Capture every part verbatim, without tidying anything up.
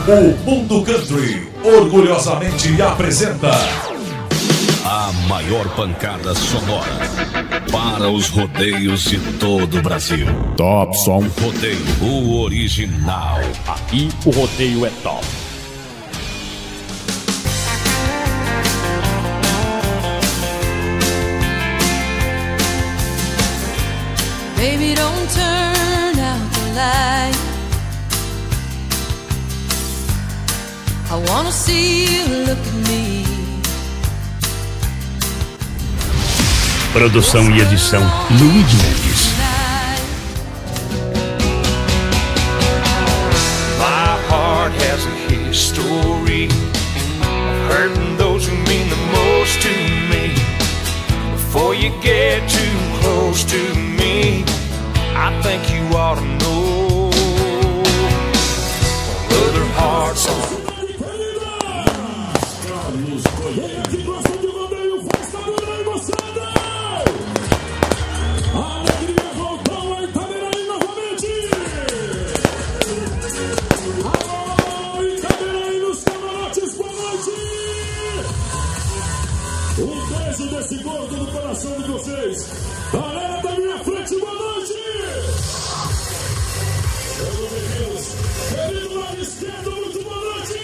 O Mundo Country orgulhosamente apresenta a maior pancada sonora para os rodeios de todo o Brasil. Top Som Rodeio, o original. Aqui o rodeio é top. Baby, don't turn out the light. I wanna see you look at me. Produção e edição Luiz Mendes. My heart has a history of hurting those who mean the most to me. Before you get too close to me, I think you ought to know other hearts on. Desse gordo no coração de vocês. Galera da minha frente, boa noite! Meus amigos, querido lado esquerdo, muito boa noite!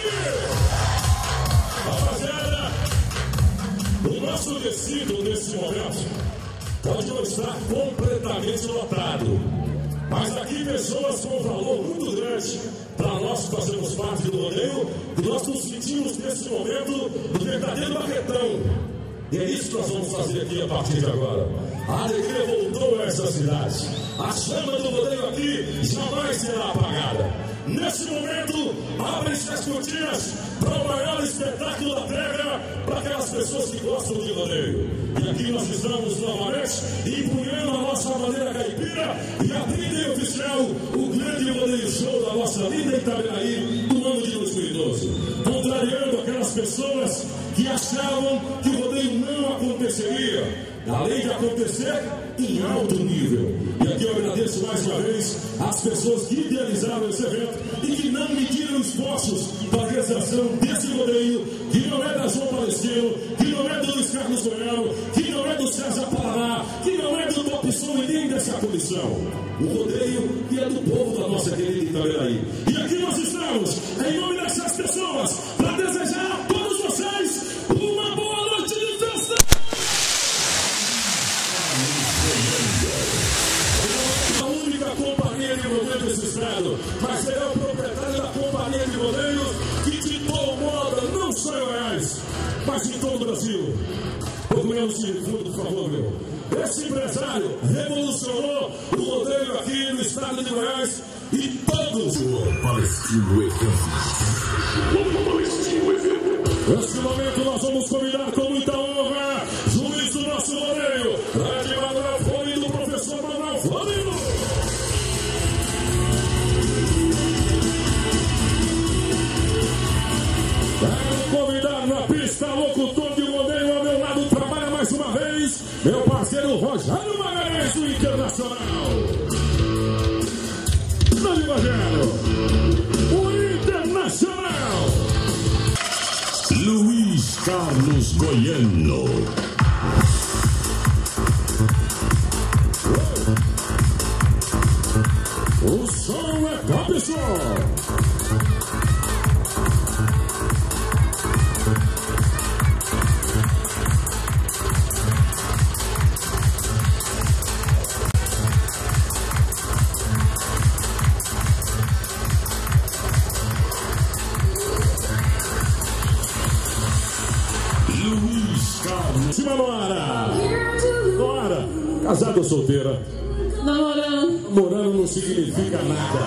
Rapaziada, o nosso tecido nesse momento pode não estar completamente lotado, mas aqui pessoas com um valor muito grande para nós que fazemos parte do rodeio, e nós nos sentimos nesse momento do verdadeiro barretão. E é isso que nós vamos fazer aqui a partir de agora. A alegria voltou a essa cidade. A chama do rodeio aqui jamais será apagada. Nesse momento, abrem-se as cortinas para o maior espetáculo da terra, para aquelas pessoas que gostam de rodeio. E aqui nós estamos novamente empunhando a nossa bandeira caipira e abrindo em oficial o grande rodeio show da nossa linda Itaberaí do ano de dois mil e doze. Contrariando aquelas pessoas que achavam que o rodeio não aconteceria, além de acontecer em alto nível. E aqui eu agradeço mais uma vez as pessoas que idealizaram esse evento e que não mediram esforços para a realização desse rodeio, que não é da João Palestino, que não é do Luiz Carlos Goiano, que não é do César Paraná, que não é do Top Som e nem dessa comissão. O rodeio que é do povo da nossa querida Itaberaí. E aqui nós estamos, em nome dessas pessoas, para desejar a todos vocês uma boa noite de festa! A única companhia de rodeio desse estado, mas ele é o proprietário da companhia de rodeios que ditou moda não só em Goiás, mas em todo o Brasil. Procuramos de fundo, por favor, meu. Esse empresário revolucionou o rodeio aqui no estado de Goiás e todos. Palestino Eventos. Palestino Eventos. Neste momento nós vamos convidar com muita honra juiz do nosso rodeio, Grande Manuel Florido, professor Manuel Florido. Quero convidar na pista locutor de rodeio ao meu lado, trabalha mais uma vez, meu parceiro Rogério Magalhães do Internacional. Grande Rogério, o Internacional. Luiz Carlos Goiano. O som é Top Som. Cima Noara. Noara, casada ou solteira? Namorando. Namorando não significa nada.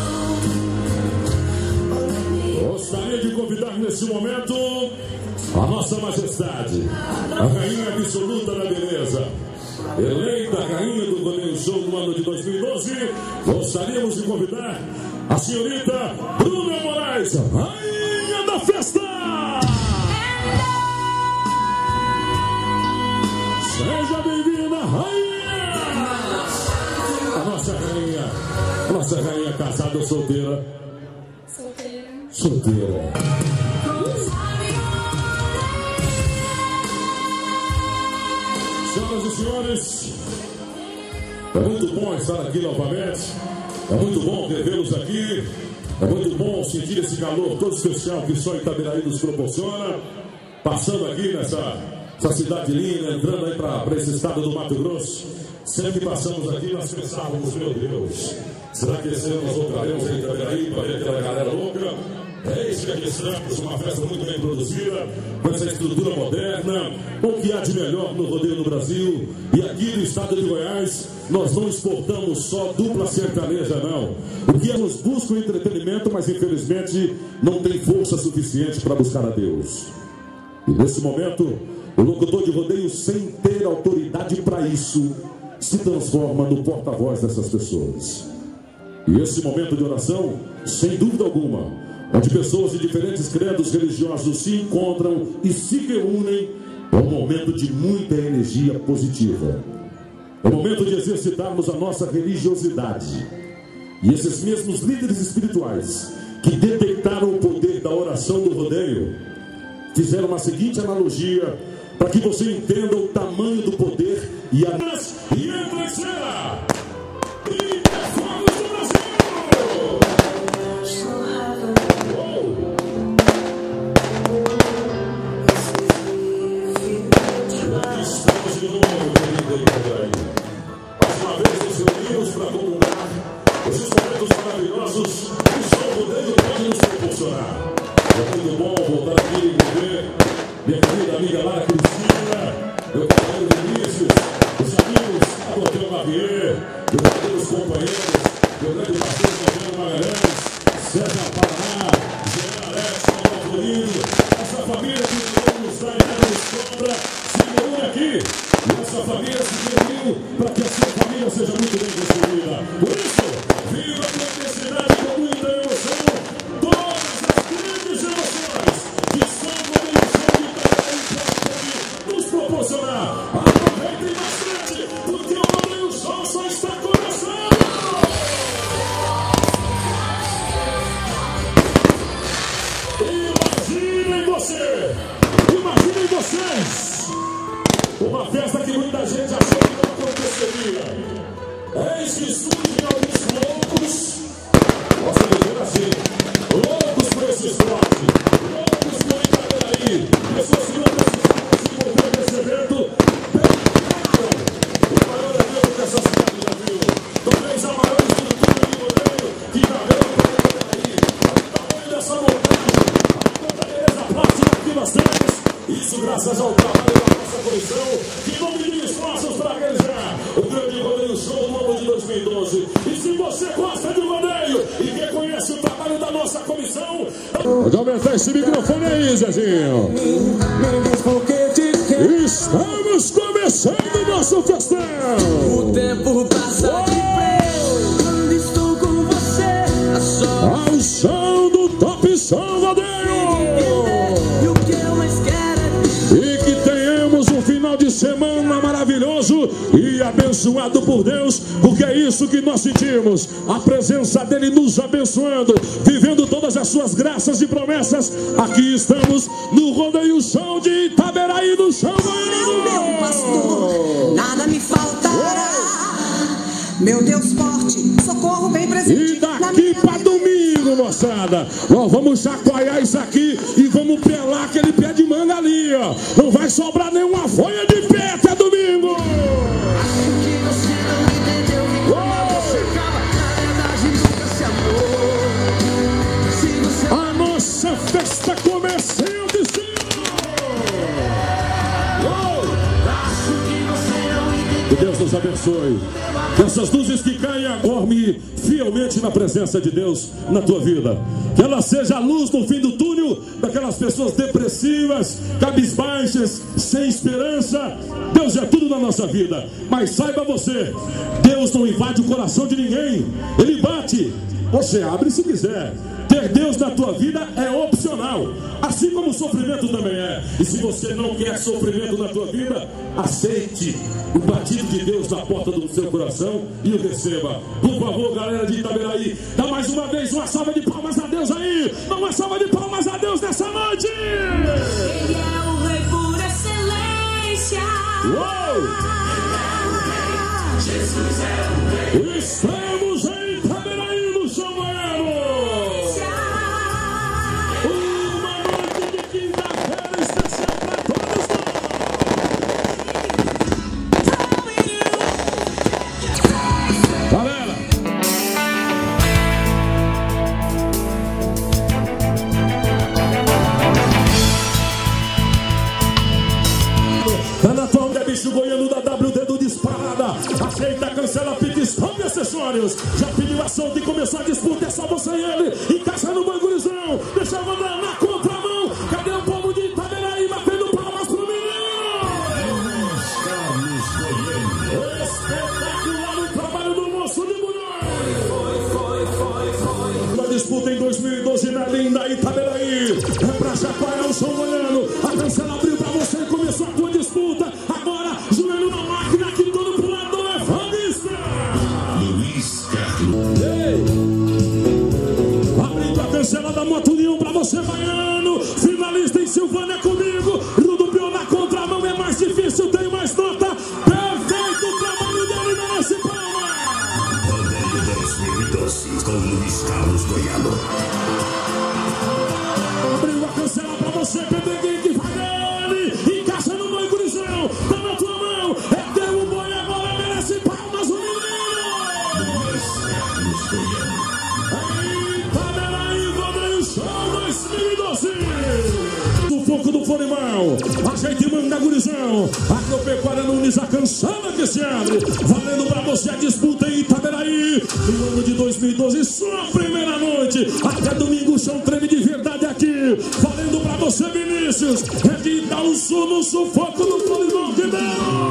Gostaria de convidar nesse momento a nossa majestade, a rainha absoluta da beleza, eleita rainha do rodeio show no ano de dois mil e doze. Gostaríamos de convidar a senhorita Bruna Moraes, rainha da festa. Seja bem-vinda, rainha! A nossa rainha, a nossa rainha casada ou solteira? Solteira. solteira. Senhoras e senhores, é muito bom estar aqui novamente. É muito bom revê-los aqui. É muito bom sentir esse calor todo especial que só Itaberaí nos proporciona. Passando aqui nessa, nessa cidade linda, entrando aí para esse estado do Mato Grosso. Sempre que passamos aqui, nós pensávamos, meu Deus, será que esse ano nós voltaremos em Itaberaí para ver aquela galera louca? É isso que aqui estamos, uma festa muito bem produzida, com essa estrutura moderna, o que há de melhor no rodeio no Brasil. E aqui no estado de Goiás, nós não exportamos só dupla sertaneja, não. O que eles buscam entretenimento, mas infelizmente não tem força suficiente para buscar a Deus. E nesse momento, o locutor de rodeio, sem ter autoridade para isso, se transforma no porta-voz dessas pessoas. E esse momento de oração, sem dúvida alguma, onde pessoas de diferentes credos religiosos se encontram e se reúnem, é um momento de muita energia positiva. É o momento de exercitarmos a nossa religiosidade. E esses mesmos líderes espirituais que detectaram o poder da oração do rodeio fizeram uma seguinte analogia para que você entenda o tamanho do poder e a... E entra em cena! E fomos do Brasil! Estamos de novo, querido Itaberaí. Mais uma vez nos reunimos para comungar esses momentos maravilhosos que só o rodeio pode nos proporcionar. É muito bom voltar aqui e ver minha querida amiga Lara Cristina, meu companheiro Vinícius, os amigos Adoteu Lavier, meus queridos companheiros, meu grande parceiro Adriano Magalhães, César Paraná, Zé Alex, Paulo Florido, essa família que nos dá e nos sobra, se reúne aqui. E essa família se reuniu para que a sua família seja muito bem construída. Por isso, viva a intensidade com muita emoção, todas as grandes emoções que são uma emoção de Itaberaí pode nos proporcionar. Aproveitem bastante, porque o rodeio só só está começando. Imaginem você, imaginem vocês. Uma festa que muita gente achou que não aconteceria. Eis que surgem alguns loucos, posso dizer assim, loucos por esse esporte, loucos por Itaberaí, pessoas que não precisavam se envolver nesse evento, dedicaram o maior evento que essa cidade já viu. Talvez a maior estrutura de rodeio que já veio para Itaberaí. O tamanho dessa montagem, a montanha plástica que nós temos, isso graças ao trabalho da nossa comissão, que não me esforços para realizar o grande rodeio show no ano de dois mil e doze. E se você gosta de rodeio e reconhece o trabalho da nossa comissão, pode aumentar esse microfone aí, Zezinho. Estamos começando o nosso festão. O tempo passa depressa quando estou com você. Ao som do Top Som Rodeio. E o que eu mais quero é E que tenhamos um final de semana maravilhoso e abençoado por Deus, porque é isso que nós sentimos, a presença dele nos abençoando, vivendo todas as suas graças e promessas. Aqui estamos no Rodeio Show de Itaberaí, no Chão meu pastor, nada me faltará. Meu Deus forte, socorro bem presente. E daqui para domingo, moçada, nós vamos chacoalhar isso aqui e vamos pelar aquele pé de manga ali, ó. Não vai sobrar nenhuma folha de pé até domingo. Acho que você não entendeu que quando você acaba, na verdade nunca se amou. Se você... A nossa festa começando, Senhor. Acho que você não entendeu. Que Deus nos abençoe. Que essas luzes que caem dorme fielmente na presença de Deus na tua vida. Que ela seja a luz no fim do túnel daquelas pessoas depressivas, cabisbaixas, sem esperança. Deus é tudo na nossa vida. Mas saiba você, Deus não invade o coração de ninguém. Ele bate você abre se quiser. Ter Deus na tua vida é opcional, assim como o sofrimento também é. E se você não quer sofrimento na tua vida, aceite o batido de Deus na porta do seu coração e o receba. Por favor, galera de Itaberaí, dá mais uma vez uma salva de palmas a Deus aí. Dá uma salva de palmas a Deus nessa noite. Ele é o rei por excelência. Uou! Jesus é o rei. Estamos em Itaberaí no São Goiano. Uma noite de quinta-feira especial para todos nós. Galera, tá na tua onda, bicho goiano da W D do Disparada. Aceita, cancela, pique, stop e acessórios. Já pediu a solta e começou a disputa. É só você e ele. Encaixa no bangurizão. Deixa eu mandar na contramão. Cadê o povo de Itaberaí batendo palmas pro menino? Carlos Goiano. Espetacular o trabalho do moço de mulher. Uma disputa em dois mil e doze na linda Itaberaí. É pra chacoalhar o São Goiano. A cancela abriu pra você e começou a tua disputa. Agora, joelho na máquina que todo pro lado é fadista. Luiz Carlos. Ei! Abrindo a cancela da Moto União pra você, baiano. Finalista em Silvânia comigo. Rudo Pior na contramão é mais difícil, tem mais nota. Perfeito o trabalho dele nesse palma. Rodeio dois mil e doze com Luiz Carlos Goiano. Abriu a cancela pra você, Pedrinho, que vai nele. Encaixa no boi, gurizão. Tá na tua mão. É teu o boi agora, merece palmas o menino. Luiz Carlos Goiano. Itaberaí, Rodeio Show dois mil e doze. Do foco do Florimal. Ajeite e manda, gurizão. Agropecuária Nunes, a cancela que se abre. Valendo pra você a disputa em Itaberaí. No ano de dois mil e doze, sua primeira noite. Até domingo o chão treme de verdade aqui. Valendo pra você, Vinícius. É de dar um som no sufoco do Florimal que deu.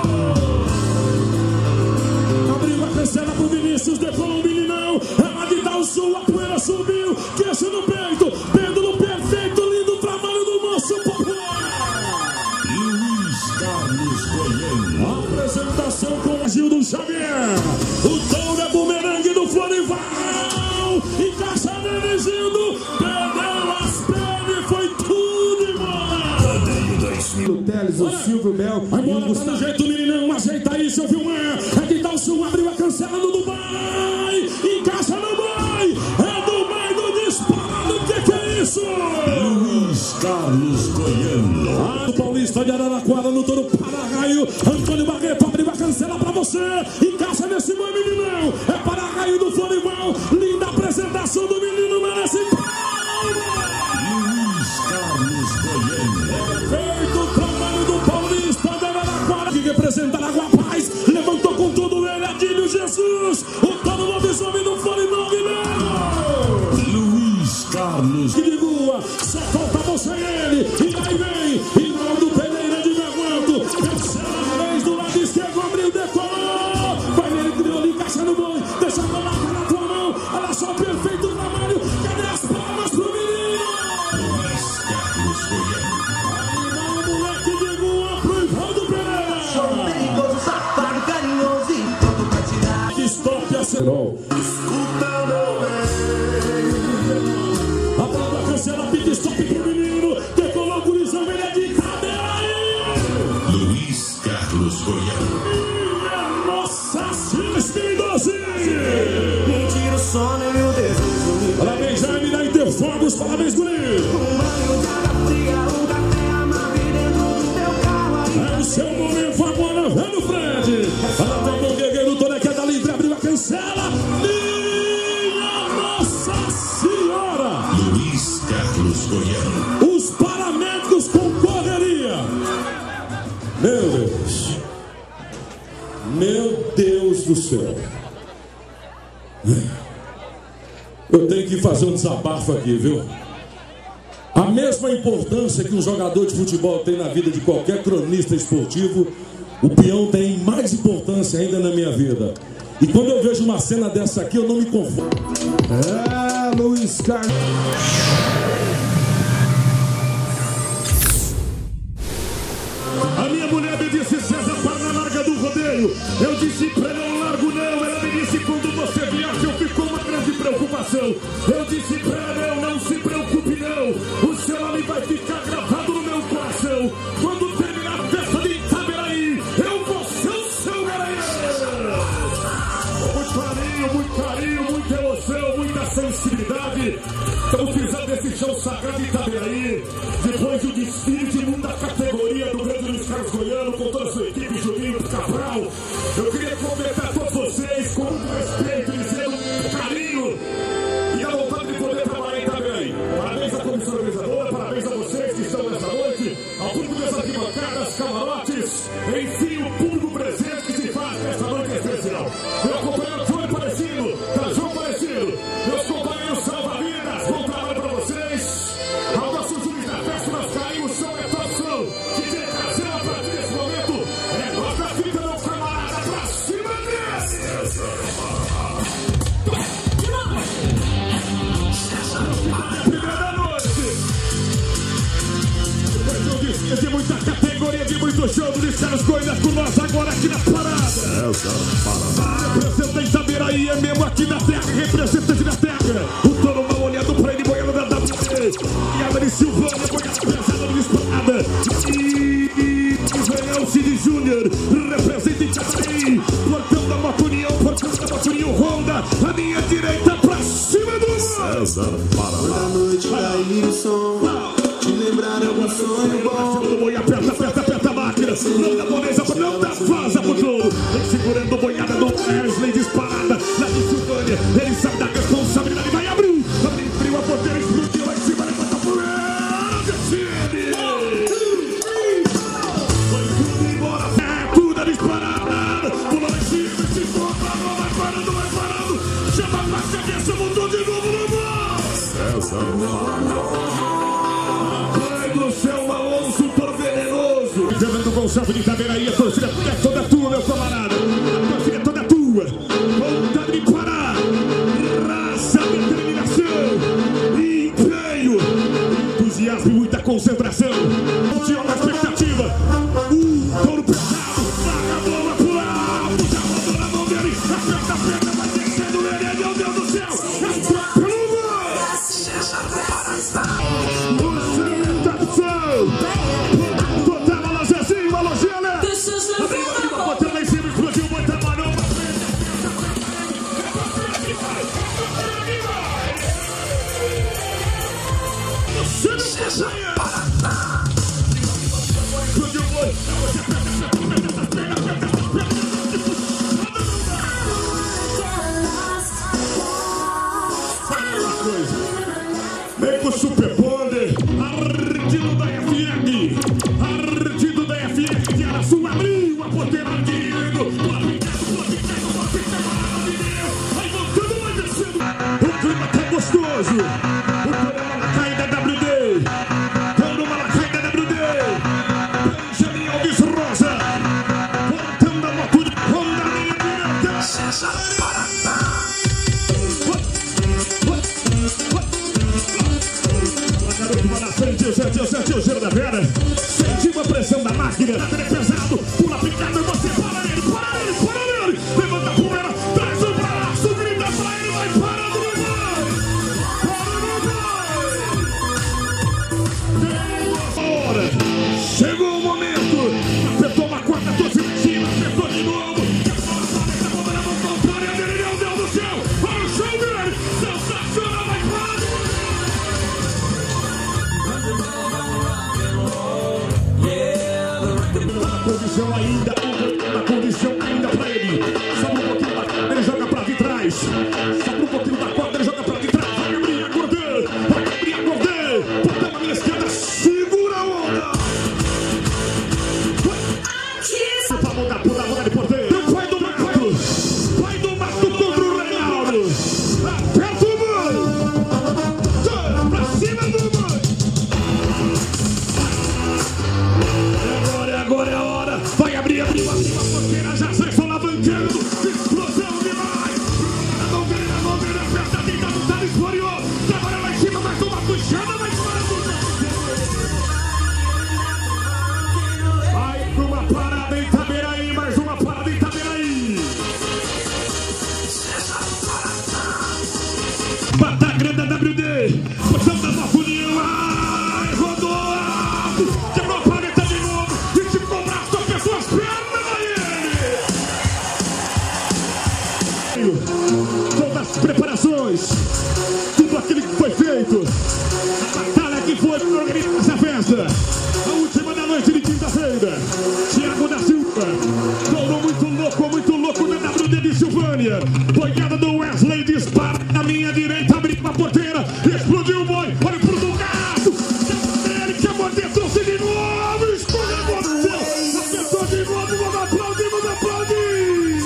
Abriu a cancela pro Vinícius, depois o meninão. Ela de dar o som, a poeira subiu. Queixo no peito, pêndulo perfeito, lindo trabalho do moço popular. Luiz Carlos Goiano. Apresentação com o Gildo Xavier. O touro é bumerangue do Florival. Encaixa nele, Gildo. Perdeu as pernas, foi tudo embora. Rodeio dois mil. O Teles, o Silvio Mel Vai e o embora, tá Gustavo. no jeito, meninão. Ajeita aí, seu Vilmar. É que tal o som, abriu a cancela do Dubai. Encaixa no Dubai. É Dubai do disparado. O que que é isso? Luiz Carlos Goiano. Ah, o Paulista de Araraquara no touro para-raio. Antônio Barreto abriu a cancela pra você. Encaixa nesse boi, meninão. É para-raio do Florival. Linda apresentação do menino, merece palmas. Luiz Carlos Goiano. Feito o trabalho do Paulista de Araraquara, que representa a Água Paz. Levantou com tudo ele, Adílio Jesus. O touro lobisomem do Florival, Guilherme. Luiz Carlos. Que de rua, só falta você e ele. E vai vem, Rinaldo Pereira de Verguanto. Terceira vez do lado esquerdo, abriu, decolou. Vai nele, criou, encaixa no boi. Deixa a colaca na tua mão. Olha só, perfeito trabalho. Cadê as palmas pro menino? Luiz Carlos Goiano. Animal, moleque de rua, pro Ivaldo Pereira. Sou perigoso, safado, carinhoso e pronto pra tirar. Que stop a Serol. Escuta, não é. A palavra cancela, pique stop pro menino. Decolou o gurizão, ele é de Itaberaí. Luiz Carlos Goiano. Minha Nossa Senhora, dois mil e doze. Me tira o sono e o desejo. Parabéns, Jaime da Interfogos. Parabéns, guri. Um banho de água fria, um café amargo dentro do teu carro aí. É o seu momento agora, velho Fred. Fala pra mão, guerreiro, toda que é da livre, abriu a cancela. Minha Nossa Senhora. Luiz Carlos Goiano. Os paramédicos com correria. Meu Deus. Meu Deus do céu. Eu tenho que fazer um desabafo aqui, viu? A mesma importância que um jogador de futebol tem na vida de qualquer cronista esportivo, o peão tem mais importância ainda na minha vida. E quando eu vejo uma cena dessa aqui, eu não me confundo. É, Luiz Carlos. A minha mulher me disse, César, para na larga do rodeio. Eu disse pra ela, não largo não. Ela me disse, quando você viaja, eu fico com uma grande preocupação. Eu disse pra ela, não, não se preocupe não. O seu nome vai ficar gravado no meu coração. Quando terminar a festa de Itaberaí, eu vou ser o seu garanhão. Muito carinho, muito carinho, muita emoção, muita sensibilidade. Estamos pisando nesse chão sagrado de Itaberaí. Depois do desfile de muita categoria do grande Luiz Carlos Goiano, com toda a sua equipe, Juninho, Cabral. Eu queria cumprimentar todos vocês com muito respeito, dizendo carinho e a vontade de poder trabalhar em Itaberaí. Parabéns à comissão organizadora, parabéns a vocês que estão nessa noite, ao público das arquibancadas, camarotes, enfim, o público presente que se faz nessa noite especial. Meu companheiro João Parecido, da João Parecido, meus companheiros salva-vidas, bom trabalho para vocês. Ao nosso juiz da festa, nós caímos, som é top som. Que tem trazer a partir desse momento, é nós da fita, meu camarada, pra cima desse! Primeira noite! Depois eu disse de muita categoria, de muito show do Luiz Carlos Goiano com nós agora aqui na parada. Representa Itaberaí, é mesmo aqui na terra, representante da terra. O touro mal olhado pra ele, boiando da W C. Piada de Silvânia, boiada pesada, disparada. E Israel Cid Júnior, representa Itaberaí. Portão da Moto União, portão da Moto União Honda. A minha direita pra cima do César. Toda noite cair o som, te lembrar algum sonho bom. Boi, aperta, aperta, aperta a máquina. Não dá moleza, não dá vaza pro touro. Vem segurando a boiada do Wesley, disparada. Lá do Silvânia, ele sabe da responsabilidade. Vai abrir, abriu a porteira, explodiu lá em cima, levanta a poeira, descende. Vai tudo embora, é tudo disparada. Pula lá em cima, se for, não vai parando, vai parando. Chama pra cabeça, mudou de novo no mar. Pai do céu, Alonso, toro venenoso. Fernando Gonçalves de Itaberaí, a torcida é toda tua, meu camarada. A torcida é toda tua. Vontade de parar. Raça, determinação, empenho, entusiasmo e muita concentração. Tinha uma expectativa. Um touro pesado. Larga a bola pro alto. Já mandou na mão dele. Aperta a perna, vai descendo nele. Meu Deus do céu. É pelo mar. César Paraná. Total, alô, Zezinho, alô, Gela. Abriu aqui uma botão lá em cima, explodiu muita manobra. César Paraná. Explodiu muito. Vem com o Super Bonder, ardido da F M, ardido da F M de Araçu, abriu a porteira ardido, boa picada, boa picada, boa picada, maravilha, vai voltando, vai descendo, o clima tá gostoso, o Touro Malacai da W D, Touro Malacai da W D, Benjamin Alves Rosa, voltando a moto de Honda, minha direita, César Paraná. Sentiu, sentiu, sentiu o cheiro da vera. Sentiu a pressão da máquina. Ele é pesado, pula picada, você para ele, para ele, para ele. Levanta a poeira, traz o braço, grita pra ele, vai parando, não vai. Para, não vai. Hora. Chegou o momento. Apertou uma quarta, trouxe em cima, apertou de novo. A bola na mão contrária dele, meu Deus do céu. Olha o show dele. Sensacional, vai parando. Na condição ainda, na condição ainda pra ele. Sobe um pouquinho da corda, ele joga pra de trás. Sobe um pouquinho da corda, ele joga pra de trás. Vai abrir a corda, vai abrir a corda. Bota na minha esquerda, segura a onda. Pra mudar, mudar, mudar de porteiro. Vai do mato, vai do mato contra o Reinaldo. Aperta o mano. Pra cima do mano. Agora, agora é a hora. Vai abrir, abriu, abriu a porteira, já sai solavancando. Explosão de Bata grande da W D. Posição da nossa união. Ai, rodou. Quebrou a paleta de novo. E se cobrar só pessoas pernas aí. Todas as preparações. Tudo aquilo que foi feito. A batalha que foi organizada essa festa. A última da noite de quinta-feira. Thiago da Silva. Touro muito louco, muito louco da W D de Silvânia. Boiada do Wesley dispara na minha direita, abriu a porteira. Explodiu o boi. Olha pro do gato. Ele quer morder, trouxe de novo. Explodiu o boi. Acertou de novo. Vamos aplaudir, vamos aplaudir.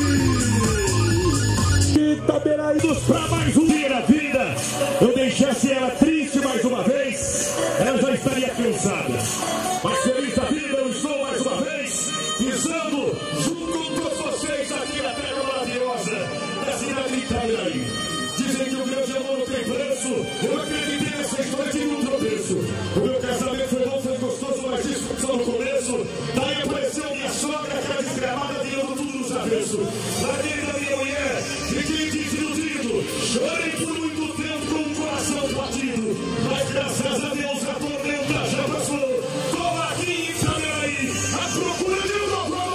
Itaberaídos pra mais um dia da vida. Eu deixasse ela triste mais uma vez, ela já estaria cansada. Mas feliz da vida, eu estou mais uma vez pisando junto com todos vocês aqui na terra maravilhosa da cidade de Itaberaí. Dizem que o grande amor não tem preço. Eu acreditei nessa história de um tropeço. O meu casamento foi bom, foi gostoso, mas isso só no começo. Daí apareceu minha sogra, aquela desgramada, tirando tudo nos avessos. Larguei da minha mulher, fiquei desiludido. Chorei por muito tempo com o coração batido. Mas graças a Deus a tormenta já passou. Tô aqui em Itaberaí, à procura de um novo amor.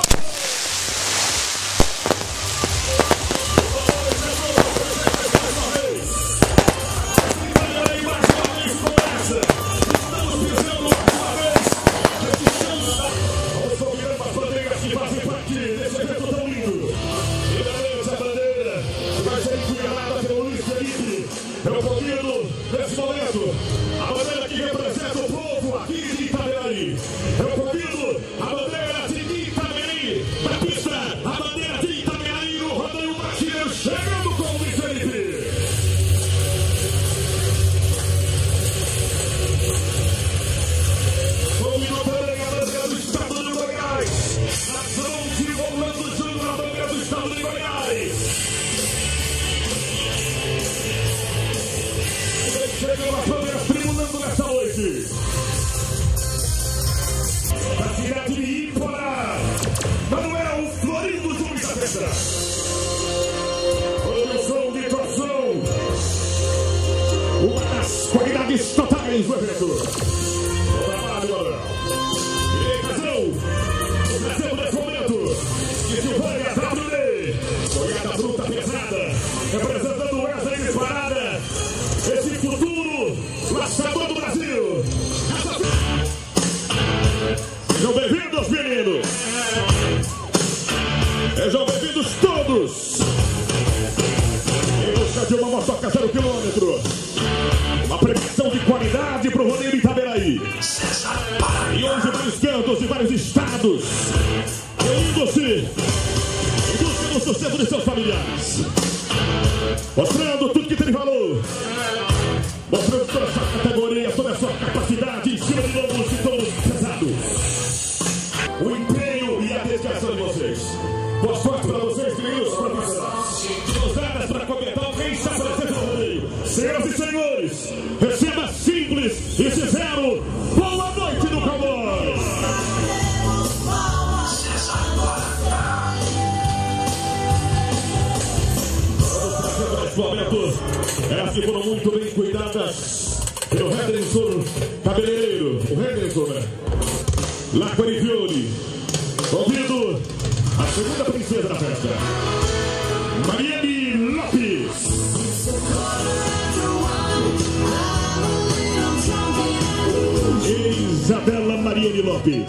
Itaberaí mais uma vez começa. Estamos pisando mais uma vez. Vamos convidando as bandeiras que fazem parte desse evento tão lindo. E da essa bandeira vai ser encuiarada pelo Luiz Felipe. Eu convido nesse momento a bandeira que representa o povo aqui de Itaberaí. Eu convido a bandeira de Itaberaí para a pista. A bandeira de Itaberaí no rodeio brasileiro chegando com o Luiz Felipe. Convido também a bandeira do estado de Goiás. Nação de Rolando Júnior, a bandeira do estado de Goiás. Chegam as bandeiras tribulando nessa noite. Da cidade de Iporá, Manuel Florindo Júnior da Festa. Produção de torção. Uma das qualidades totais do evento. Bom trabalho, Manuel. Direitação. O Brasil nesse momento. De Silvânia, W D. Boiada bruta pesada. Representando o Wesley disparada. Esse futuro laçador do Brasil. Sejam bem-vindos, meninos. Sejam bem-vindos todos. Em busca de uma motoca zero quilômetro. Uma premiação de qualidade para o rodeio de Itaberaí. E hoje vários cantos de vários estados. Reunindo-se em busca do sucesso de seus familiares. Mostrando tudo que tem valor. Mostrando toda a sua categoria, toda a sua capacidade em cima de lobos e touros pesados. O empenho e a dedicação de vocês. Boa sorte para vocês, meninos profissionais. Usadas para comentar quem está presente no rodeio. Senhoras e senhores, receba simples e sincero. Boa noite do Cowboy. Nesse momento, elas que foram muito bem cuidadas pelo Henderson Cabeleireiro, o Henderson, né? Laquarifione. Convido a segunda princesa da festa, Mariane Lopes. Isabela Mariane Lopes.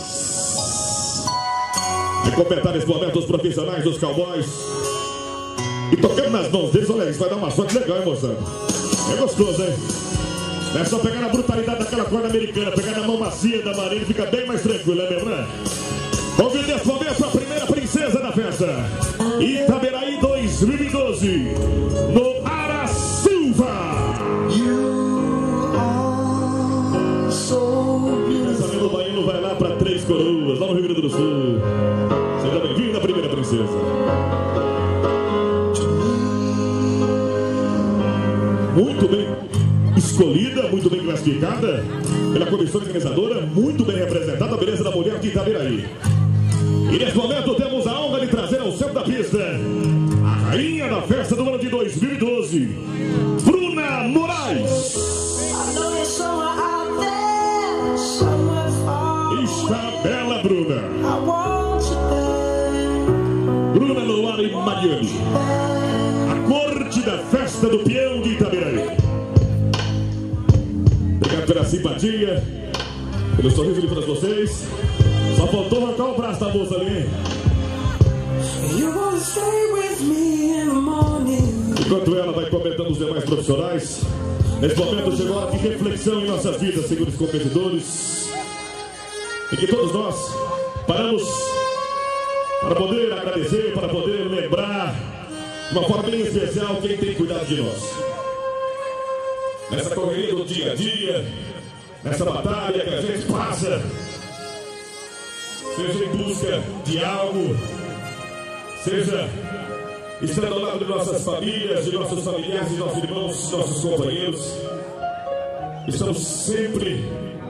Vai completar nesse momento os profissionais dos Cowboys. E tocando nas mãos deles, olha, isso vai dar uma sorte legal, hein, moçada? É gostoso, hein? Não é só pegar na brutalidade daquela corda americana, pegar na mão macia da Marinha, fica bem mais tranquilo, é mesmo, né? Convido nesse momento a primeira princesa da festa. Itaberaí dois mil e doze, no Ara Silva. Essa do Baiano vai lá para Três Coroas, lá no Rio Grande do Sul. Seja bem-vinda, primeira princesa. Muito bem escolhida, muito bem classificada pela comissão organizadora, muito bem representada a beleza da mulher de Itaberaí. E nesse momento temos a honra de trazer ao centro da pista a rainha da festa do ano de dois mil e doze, Bruna Moreira. parte da festa do peão de Itabiraí. Obrigado pela simpatia, pelo sorriso de todos vocês. Só faltou arrancar o braço da moça ali. Enquanto ela vai comentando os demais profissionais, nesse momento chegou a hora de reflexão em nossas vidas, senhores competidores, em que todos nós paramos para poder agradecer, para poder lembrar de uma forma bem especial quem tem cuidado de nós. Nessa correria do dia a dia, nessa batalha que a gente passa, seja em busca de algo, seja estando ao lado de nossas famílias, de nossos familiares, de nossos irmãos, de nossos companheiros, estamos sempre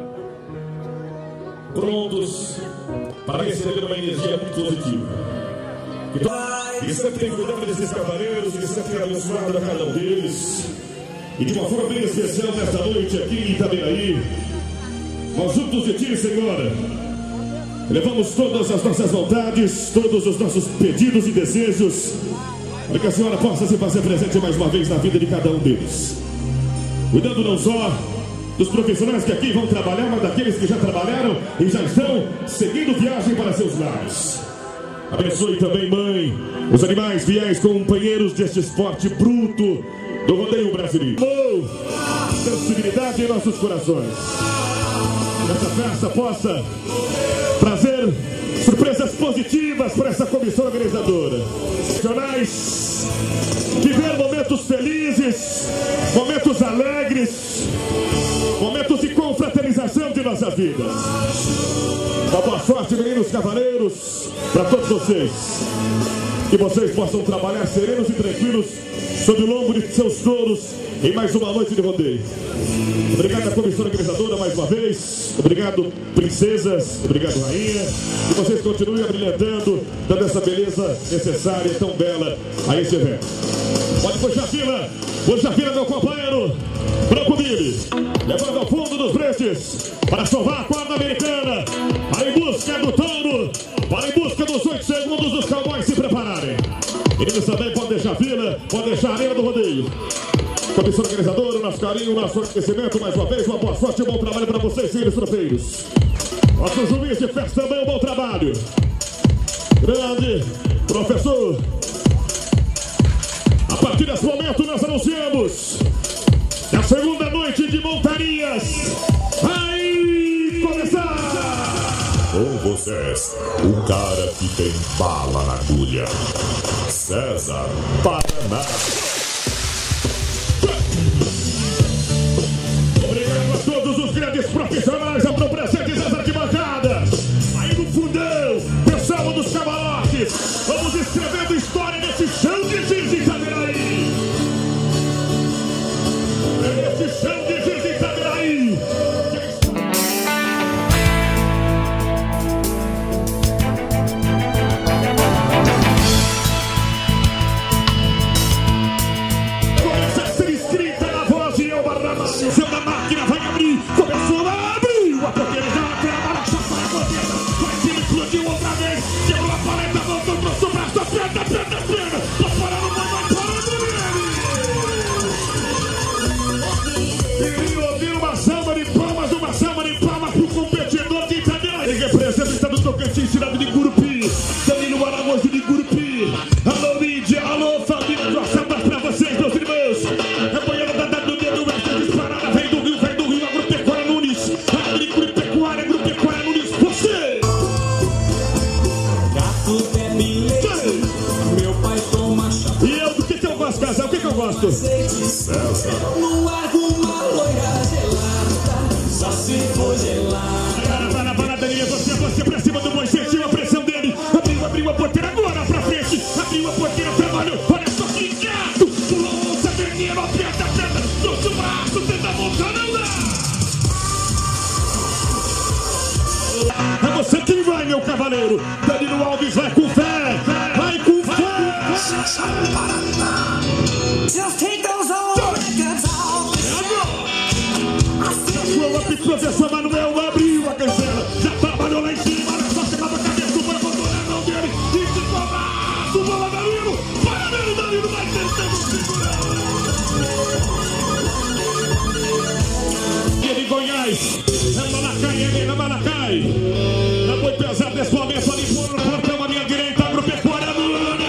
prontos para receber uma energia muito positiva. E sempre tem cuidado desses cavaleiros, e sempre tem abençoado a cada um deles. E de uma forma bem especial nesta noite aqui em Itabiraí, nós juntos de Ti, Senhora, levamos todas as nossas vontades, todos os nossos pedidos e desejos, para que a Senhora possa se fazer presente mais uma vez na vida de cada um deles. Cuidando não só dos profissionais que aqui vão trabalhar, mas daqueles que já trabalharam e já estão seguindo viagem para seus lares. Abençoe também, Mãe, os animais fiéis companheiros deste esporte bruto do rodeio brasileiro. Oh, sensibilidade em nossos corações. Essa festa possa trazer surpresas positivas para essa comissão organizadora. Profissionais, viver momentos felizes, momentos alegres, momentos de confraternização de nossa vida. Uma boa sorte, meninos cavaleiros, para todos vocês. Que vocês possam trabalhar serenos e tranquilos sob o lombo de seus touros em mais uma noite de rodeio. Obrigado à comissão organizadora mais uma vez. Obrigado, princesas. Obrigado, rainha. Que vocês continuem abrilhantando, dando essa beleza necessária e tão bela a esse evento. Pode puxar a fila. Puxa a fila, meu companheiro Branco Billy, levando ao fundo dos breches para sovar a corda americana, para em busca do touro, para em busca dos oito segundos dos cowboys se prepararem. Eles também podem deixar a fila, podem deixar a arena do rodeio. Comissão organizadora, nosso carinho, nosso agradecimento mais uma vez, uma boa sorte e um bom trabalho para vocês, senhores trofeiros. Nosso juiz de festa também, um bom trabalho. Grande professor. A partir desse momento nós anunciamos que a segunda noite de montarias vai começar. Com vocês, o cara que tem bala na agulha, César Paraná. Obrigado a todos os grandes profissionais que estão presentes nas arquibancadas. Aí no fundão, pessoal dos camarotes, vamos escrevendo história nesse chão de giz de Itabiraí. Nesse chão de giz de Itabiraí. Começa a ser escrita na voz de Elba Ramalho. Seu da máquina vai abrir. Começou a abrir. A porteira já até a bala chapa na cortina. Vai se explodiu outra vez. Quebrou a paleta, voltou, trouxe o braço, aperta, aperta, aperta. Tá parando, vai, vai parando nele. E ouvir uma samba de palmas, uma samba de palmas pro competidor de Itabiraí. Ele representa o estado do Tocantins, cidade de Gurupi. Danilo Araújo de Gurupi. Alô, mídia, alô, família. Nossa, mas pra vocês, meus irmãos. A banheira da W do Oeste disparada. Vem do Rio, vem do Rio, Agropecuária Nunes. Agropecuária, Agropecuária Nunes. Você! Gato bebe leite, meu pai toma chá. E eu, do que, que eu gosto, casal? O que, que eu gosto? César. No largo uma loira gelada, só se for gelada. Para, para, para, Daniel, você, você pra cima do boi, sentiu a pressão dele. Abriu, abriu a porteira agora pra frente. Abriu a porteira, trabalhou. Olha só que gato. Pulou, onça, vermelho, aperta, aperta. Trouxe o braço, tenta voltar, não dá. É você quem vai, meu cavaleiro. Danilo Alves vai com fé. Vai com fé. Just take those old records off. O professor Manuel abriu a cancela. Já trabalhou lá em cima. Olha só, chegava a cabeça, foi botou na mão dele. E se cobraço, bola Danilo. Para Danilo, Danilo vai tentando segurar. mais. É Malacai, é Helena Malacai. Na boi pesado nesse momento ali por no portão à minha direita, agropecuária Nunes.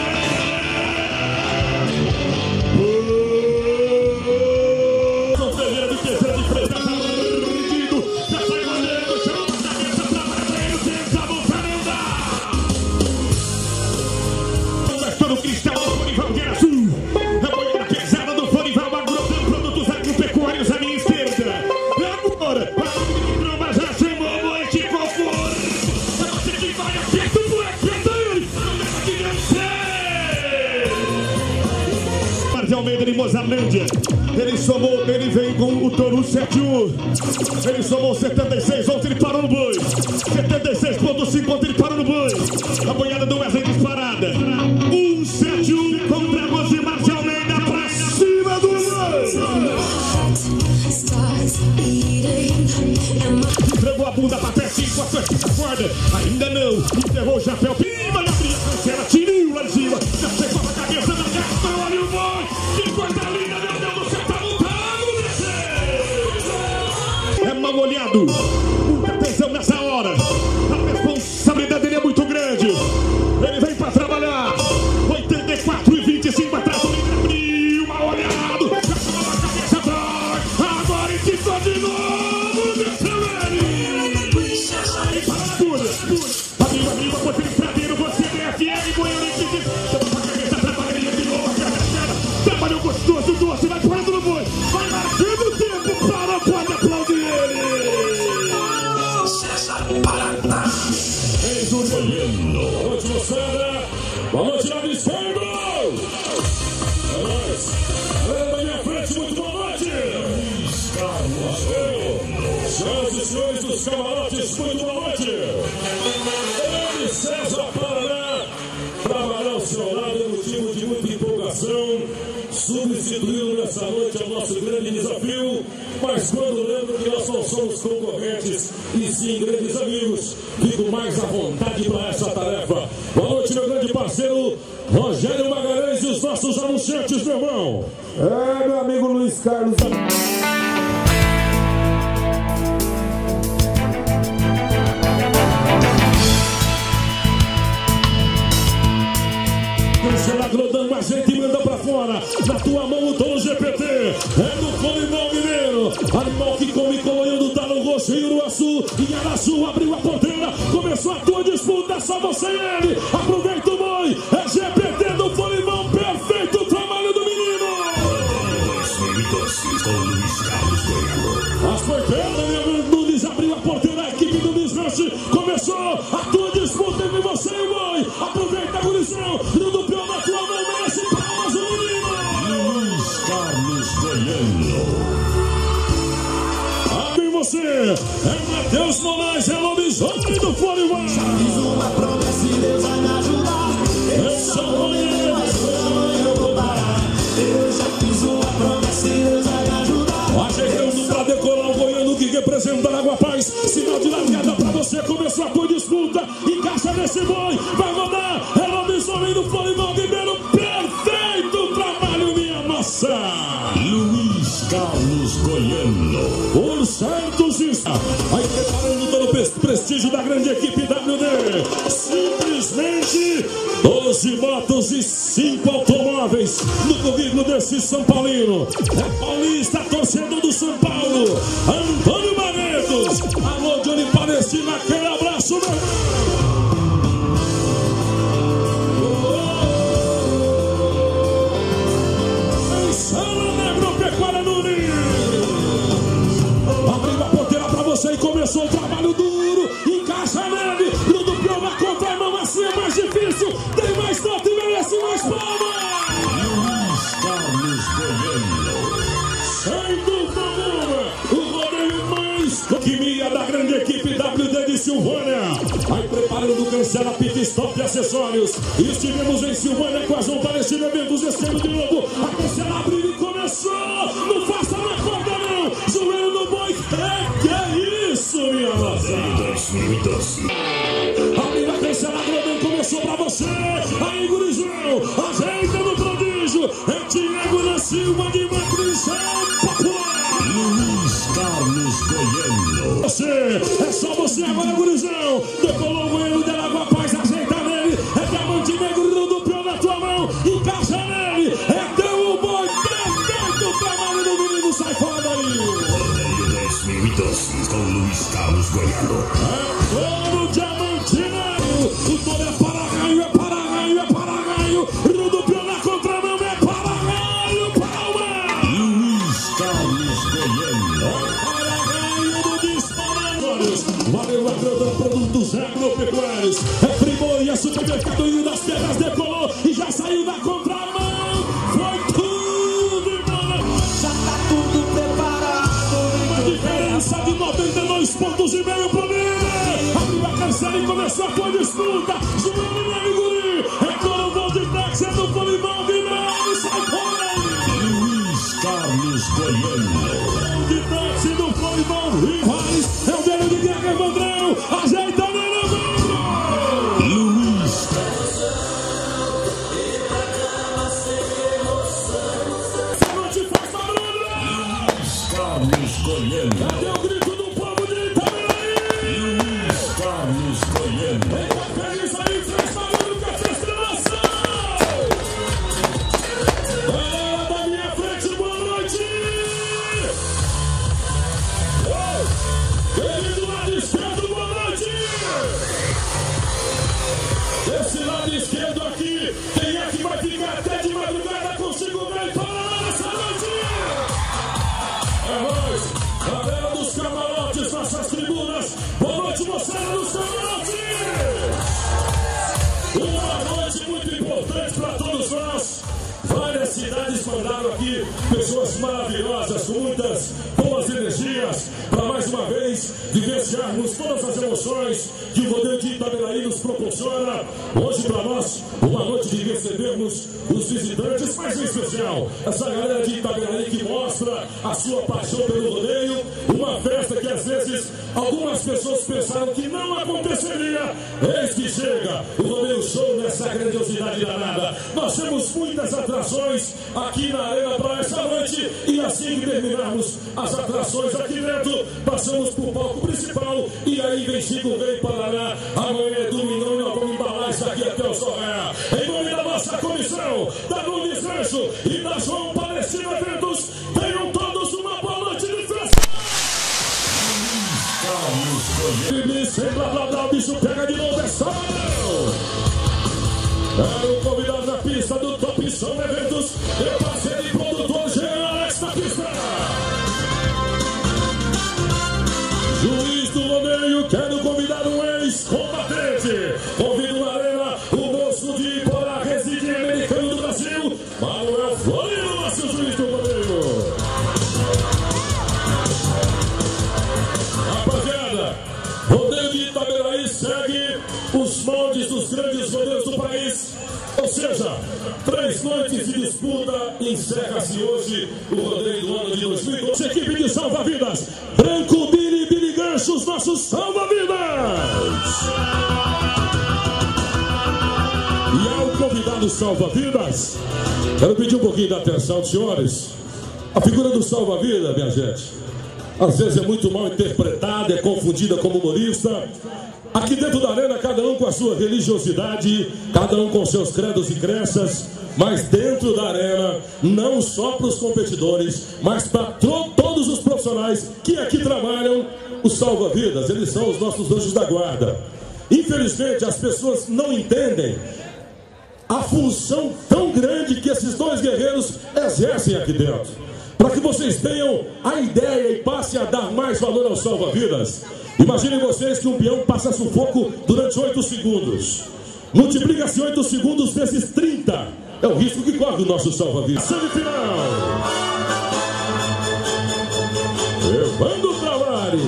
São Ferreira de terceira de frente, tá rendido. Já sai goleiro, chama a cabeça pra Marcelo, tenta voltar a andar. Começou no Cristal, do Forival de Azul. A boiada pesada do Forival, agrotando produtos agropecuários à minha esquerda. Agora, para o menino, mas já chamou o boi de conforto. É você que vai aperta o moleque, aperta ele. Não deixa de vencer. Marcos Almeida de Mozambique. Ele somou, ele veio com o touro sete um. Ele somou setenta e seis, ontem ele parou no boi. setenta e seis ponto cinco, ontem ele parou no boi. A boiada do Wesley disparada. um sete um contra você, Marcos Almeida, pra cima do boi. Entregou a bunda pra pé cinco, a sua corda. Ainda não, enterrou o chapéu. Pima, na fria, cancela, tiriu lá em cima. Já chegou a cabeça da gasta, olha o boi. Que coisa linda, meu Deus do céu, tá montado, descer. É mal olhado. Muita atenção nessa hora. A responsabilidade dele é muito grande. Ele vem pra trabalhar. oitenta e quatro e vinte e cinco atrás, o menino abriu, mal olhado. Já chegou a cabeça atrás. Agora enquistou de novo, desceu ele. Amigo, amigo, você de pradeiro, você de F M, Goiânia, que chama pra cabeça, trabalharia de novo, a perna, trabalhou gostoso, doce, vai parando no boi, vai marcando o tempo, para, pode aplaudir ele. César Paraná. Eis o Goiano. Boa noite, moçada. Boa noite, lá de esquerda. É nóis. É na minha frente, muito boa noite. Senhoras e senhores dos camarotes, muito boa noite. Ele, César Paraná, trabalhar ao seu lado é motivo de muita empolgação. Substituindo nessa noite é o nosso grande desafio. Mas quando lembro que nós não somos concorrentes e sim grandes amigos, fico mais à vontade para essa tarefa. Boa noite, meu grande parceiro Rogério Magalhães e os nossos anunciantes, meu irmão. É, meu amigo Luiz Carlos. Cancela Grodão, a gente manda pra fora. Na tua mão o Tom G P T. É do Colimão Mineiro. Animal que come colorido, tá no roxo e no azul. E Araçu abriu a porteira. Começou a tua disputa, só você e ele. Aproveita o boi. É G P T do Colimão. Perfeito o trabalho do menino. As porteiras, meu Nunes abriu a porteira. A equipe do Desmanche começou a tua disputa entre você e o boi. Aproveita a munição. No duplo na tua mão, merece palmas o menino. Luiz Carlos Goiano. Abre você. É Matheus Moraes, é lobisomem do Florival. Já fiz uma promessa e Deus vai me ajudar. Eu sou Goiano, mas hoje amanhã eu vou parar. Eu já fiz uma promessa e Deus vai me ajudar. Ajeitando pra decorar o Goiano que representa a Água Paz. Sinal de largada pra você. Começou a tua disputa. Encaixa nesse boi. Vai rodar. É lobisomem do Florival Ribeiro. Perfeito trabalho, minha maçã. Luiz Carlos Goiano. Por certos instantes. Aí preparando todo o prestígio da grande equipe W D. Simplesmente doze motos e cinco automóveis no currículo desse São Paulino. É paulista, torcedor do São Paulo. Antônio Barretos. Alô, Johnny Palestina. Aquele abraço, meu irmão. Agropecuária Nunes. Abriu a porteira pra você e começou o trabalho duro. Encaixa nele. No duplo na conta, não assim é mais difícil. Tem mais nota e merece mais palmas. Luiz Carlos Goiano. Sem dúvida alguma, o rodeio mais alquimia da grande equipe W D de Silvânia. Aí preparando o Cancela Pit Stop e acessórios. Estivemos em Silvânia com as oferecimentos desse ano de novo. A Cancela abriu e começou. Não faça na corda não. Joelho no boi. É que é isso, minha nossa. Abriu a Cancela, Grodão começou pra você. Aí, gurizão, ajeita no prodígio. É Tiago da Silva de Matrição Popular. Luiz Carlos Goiano. você. É só você agora, gurizão. Decolou o goleiro de Alagoa Paz, ajeita nele. É diamante negro do pior na tua mão. Encaixa nele. É teu o boi. Perfeito o trabalho do menino. Sai fora daí. Rodeio dois mil e doze com Luiz Carlos Goiano. É todo diamante negro. O todo é para raio, é para raio, é para raio. Rudo pior na contramão, é para raio, palma. Luiz Carlos Goiano. Valeu, ladrão, produtos agropecuários. É Primor e a supermercado das terras decolou e já saiu da contramão. Foi tudo embora. Já tá tudo preparado. Uma diferença de noventa e dois pontos e meio pro líder. Abriu a cancela e começou a tua disputa. João Guilherme Guri. É Coronel de Tex, é do Polibão Guilherme. Sai fora. Luiz Carlos Goiano. De Tex e do Polibão Rivais. É o dele de Guerra Evandrão. Ajeita nele, Evandro. Luiz Carlos Goiano. Cadê o grito do povo de Itaberaí? Luiz Carlos Goiano. Eita, feliz aí, fez barulho com essa exclamação. Galera da minha frente, boa noite. Ele do lado esquerdo, boa noite. Esse lado esquerdo aqui, quem é que vai ficar até de madrugada consigo ver para lá nessa noite? É nós, galera dos camarotes, nossas tribunas. Boa noite, moçada dos camarotes. Uma noite muito importante para todos nós. Várias cidades mandaram aqui pessoas maravilhosas, com muitas boas energias, para mais uma vez vivenciarmos todas as emoções que o rodeio de Itaberaí nos proporciona. Hoje, para nós, uma noite de recebermos os visitantes, mas em especial essa galera de Itaberaí que mostra a sua paixão pelo rodeio. Uma festa que às vezes algumas pessoas pensaram que não aconteceria. Eis que chega o rodeio show nessa grandiosidade danada. Nós temos muitas atrações aqui na Arena para essa noite, e assim que terminarmos as atrações aqui dentro, passamos para o palco principal, e aí vem Chico Rei Paraná. Amanhã é domingão e nós vamos embalar isso aqui até o Sorré. Em nome da nossa comissão, da Nunes Rancho e da João Palestino Eventos, tenham todos uma boa noite de festa. Sem blá blá blá, o bicho pega de novo, é só é o convidado da pista do Top Som Eventos, meu parceiro e produtor Jean Alex da pista. Juiz do rodeio, quero convidar um ex-combatente. Convido na arena o moço de Iporá, reside americano do Brasil, Manuel Florino, nosso juiz do rodeio. Rapaziada, rodeio de Itaberaí segue os moldes dos grandes rodeios do país. Ou seja, três noites de disputa, encerra-se hoje o rodeio do ano de dois mil e doze. Equipe de salva-vidas, Branco, Billy, Billy Gancho, os nossos salva-vidas. E ao convidado salva-vidas, quero pedir um pouquinho de atenção dos senhores. A figura do salva-vida, minha gente, às vezes é muito mal interpretada, é confundida como humorista. Aqui dentro da arena, cada um com a sua religiosidade, cada um com seus credos e crenças, mas dentro da arena, não só para os competidores, mas para todos os profissionais que aqui trabalham, os salva-vidas, eles são os nossos anjos da guarda. Infelizmente, as pessoas não entendem a função tão grande que esses dois guerreiros exercem aqui dentro. Para que vocês tenham a ideia e passem a dar mais valor aos salva-vidas, imaginem vocês que um peão passa sufoco durante oito segundos. Multiplica-se oito segundos vezes trinta. É o risco que corre o nosso salva-vidas. Semifinal. Evandro Tavares.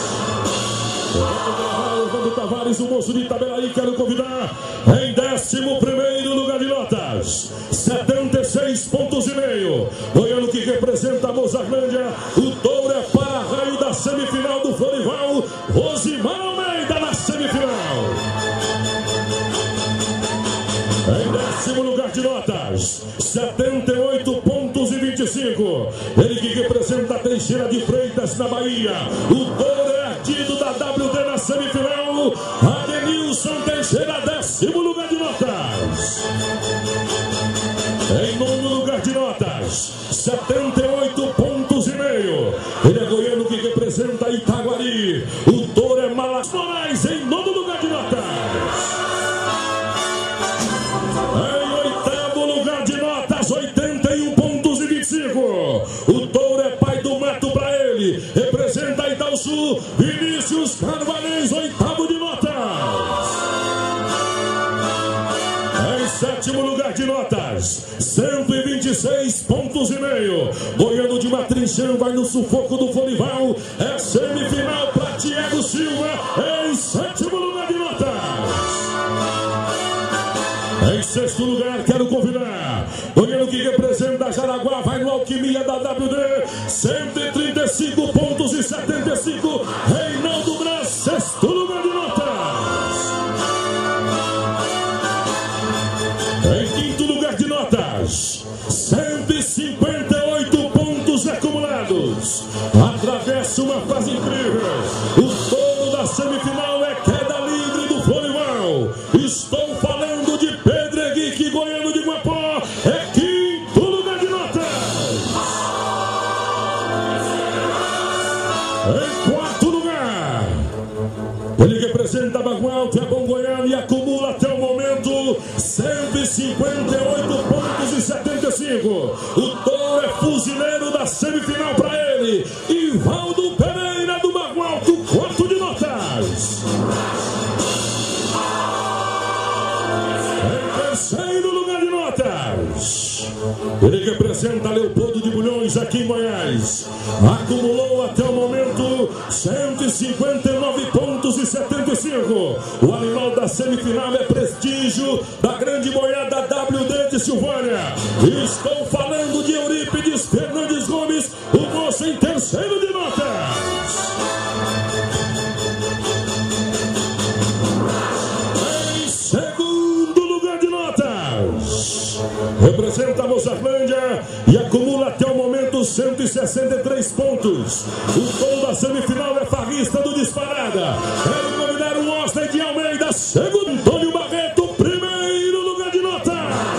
Evandro Tavares, o moço de Itaberaí, quero convidar em décimo primeiro lugar de notas. setenta e seis pontos e meio. Goiano que representa a Mozarlândia. O touro é para-raio da semifinal do Florival. Rosimar Almeida na semifinal. Em décimo lugar de notas, setenta e oito pontos e vinte e cinco. Ele que representa a Teixeira de Freitas na Bahia. O touro é ardido semifinal, Adenilson Teixeira, décimo lugar de notas. Em nono lugar de notas, setenta e oito pontos e meio. Ele é goiano que representa Itaguari. O touro é Malas Moraes, em nono lugar de notas. Em oitavo lugar de notas, oitenta e um pontos e vinte e cinco. O touro é pai do mato pra ele. Representa Itaúsu, Vinícius Carvalhães, oitavo de notas. Em sétimo lugar de notas, cento e vinte e seis pontos e meio. Goiano de Matrinchão vai no sufoco do Folival. É semifinal para Tiago Silva, em sétimo lugar de notas. Em sexto lugar, quero convidar goiano que representa Jaraguá, vai no Alquimia da W D, cento e trinta e cinco pontos e setenta e cinco. Reinaldo Braz, sexto lugar de notas. Em quinto lugar de notas, cento e cinquenta e oito pontos acumulados. Atravessa uma fase incrível. O touro da semifinal é queda livre do Folival. Estou falando de Pedro Henrique, goiano de Guapó. É quinto lugar de notas. Em quarto lugar, ele representa Bagual, que é bom goiano e acumula até o momento cento e cinquenta e oito pontos e setenta e cinco. O touro é fuzileiro da semifinal para ele. Ivaldo Pereira do Bagual, quarto de notas. Em terceiro lugar de notas, ele representa Leopoldo de Bulhões aqui em Goiás. Acumulou até o momento cento e cinquenta e nove pontos e setenta e cinco. O animal da semifinal é prestígio da grande boiada W D de Silvânia. Estou falando de Eurípides Fernandes Gomes, o moço em terceiro de notas. Em segundo lugar de notas, representa a Mozarlândia e acumula até o momento cento e sessenta e três pontos. O tom da semifinal é farrista do Disparada. Quero convidar o Osler de Almeida, segundo. Antônio Barreto, primeiro lugar de notas.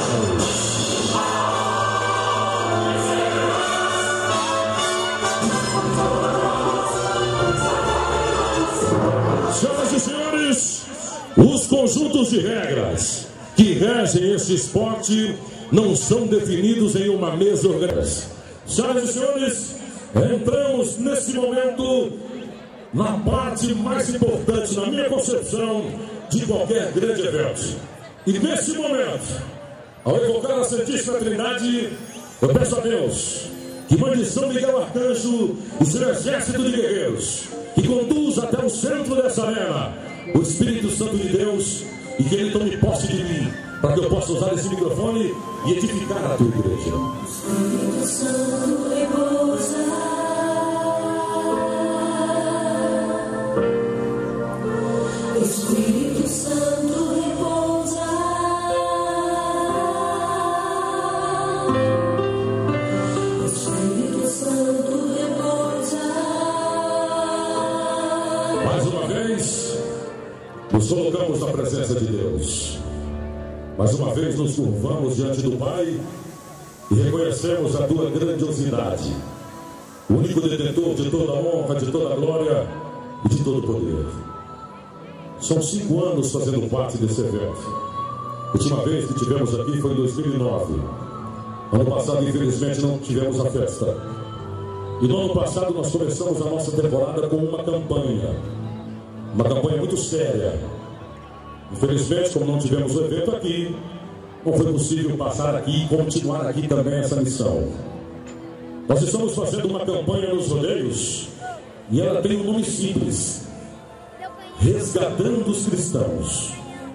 Senhoras e senhores, os conjuntos de regras que regem esse esporte não são definidos em uma mesa organizada. Senhoras e senhores, entramos nesse momento na parte mais importante, na minha concepção, de qualquer grande evento. E nesse momento, ao evocar a Santíssima Trindade, eu peço a Deus que mande São Miguel Arcanjo e seu exército de guerreiros, que conduza até o centro dessa arena o Espírito Santo de Deus, e que ele tome posse de mim, para que eu possa usar esse microfone e edificar a tua igreja. Espírito Santo repousa, Espírito Santo repousa, Espírito Santo repousa. Mais uma vez, nos colocamos na presença de Deus. Mais uma vez nos curvamos diante do Pai e reconhecemos a tua grandiosidade, o único detentor de toda a honra, de toda a glória e de todo o poder. São cinco anos fazendo parte desse evento. A última vez que tivemos aqui foi em dois mil e nove. Ano passado, infelizmente, não tivemos a festa. E no ano passado nós começamos a nossa temporada com uma campanha. Uma campanha muito séria. Infelizmente, como não tivemos o evento aqui, não foi possível passar aqui e continuar aqui também essa missão. Nós estamos fazendo uma campanha nos rodeios e ela tem um nome simples: Resgatando os Cristãos.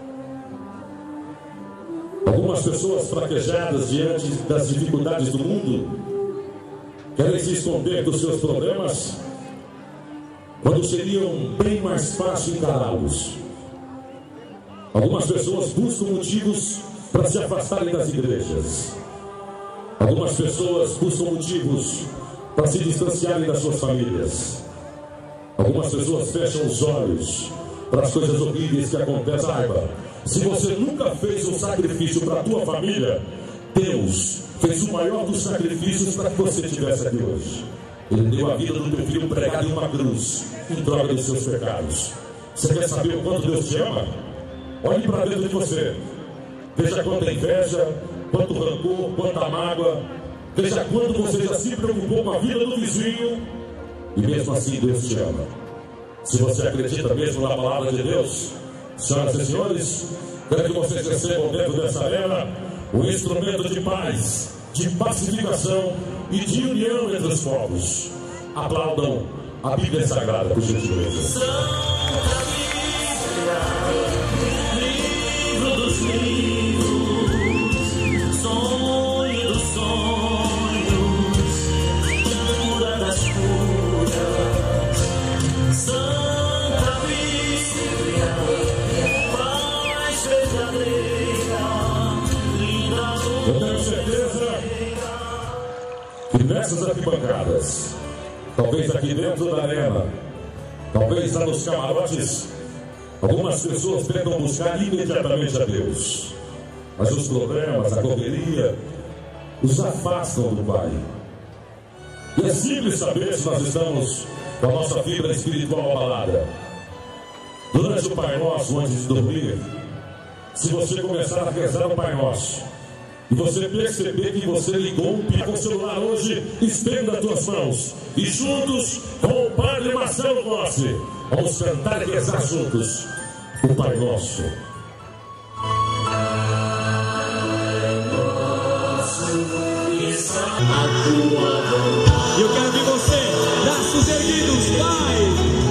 Algumas pessoas fraquejadas diante das dificuldades do mundo querem se esconder dos seus problemas, quando seriam bem mais fácil encará-los. Algumas pessoas buscam motivos para se afastarem das igrejas. Algumas pessoas buscam motivos para se distanciarem das suas famílias. Algumas pessoas fecham os olhos para as coisas horríveis que acontecem. Saiba, se você nunca fez um sacrifício para a tua família, Deus fez o maior dos sacrifícios para que você estivesse aqui hoje. Ele deu a vida do teu filho pregado em uma cruz, em troca dos seus pecados. Você quer saber o quanto Deus te ama? Olhe para dentro de você. Veja quanta inveja, quanto rancor, quanta mágoa. Veja quanto você já se preocupou com a vida do vizinho. E mesmo assim Deus te ama. Se você acredita mesmo na palavra de Deus, senhoras e senhores, quero que vocês recebam dentro dessa arena o instrumento de paz, de pacificação e de união entre os povos. Aplaudam a Bíblia Sagrada, por gentileza. Santa Bíblia, livro dos livros, sonho dos sonhos, cura das curas. Santa Bíblia, paz verdadeira, linda luz. Eu tenho certeza que nessas arquibancadas, talvez aqui dentro da arena, talvez lá nos camarotes, algumas pessoas tentam buscar imediatamente a Deus. Mas os problemas, a correria, os afastam do Pai. E é simples saber se nós estamos com a nossa fibra espiritual abalada. Durante o Pai Nosso, antes de dormir, se você começar a rezar o Pai Nosso, e você perceber que você ligou um pico ao celular hoje, estenda as tuas mãos. E juntos, com o Padre Marcelo Rossi, vamos cantar e rezar juntos o Pai Nosso. E eu quero ver você, braços erguidos, Pai.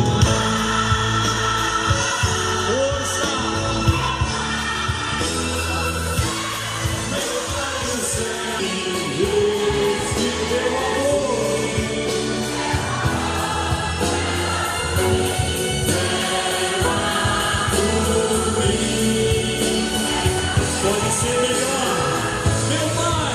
Força. Meu Pai do céu, Deus que deu amor. Tudo bem. Pode ser melhor, meu Pai.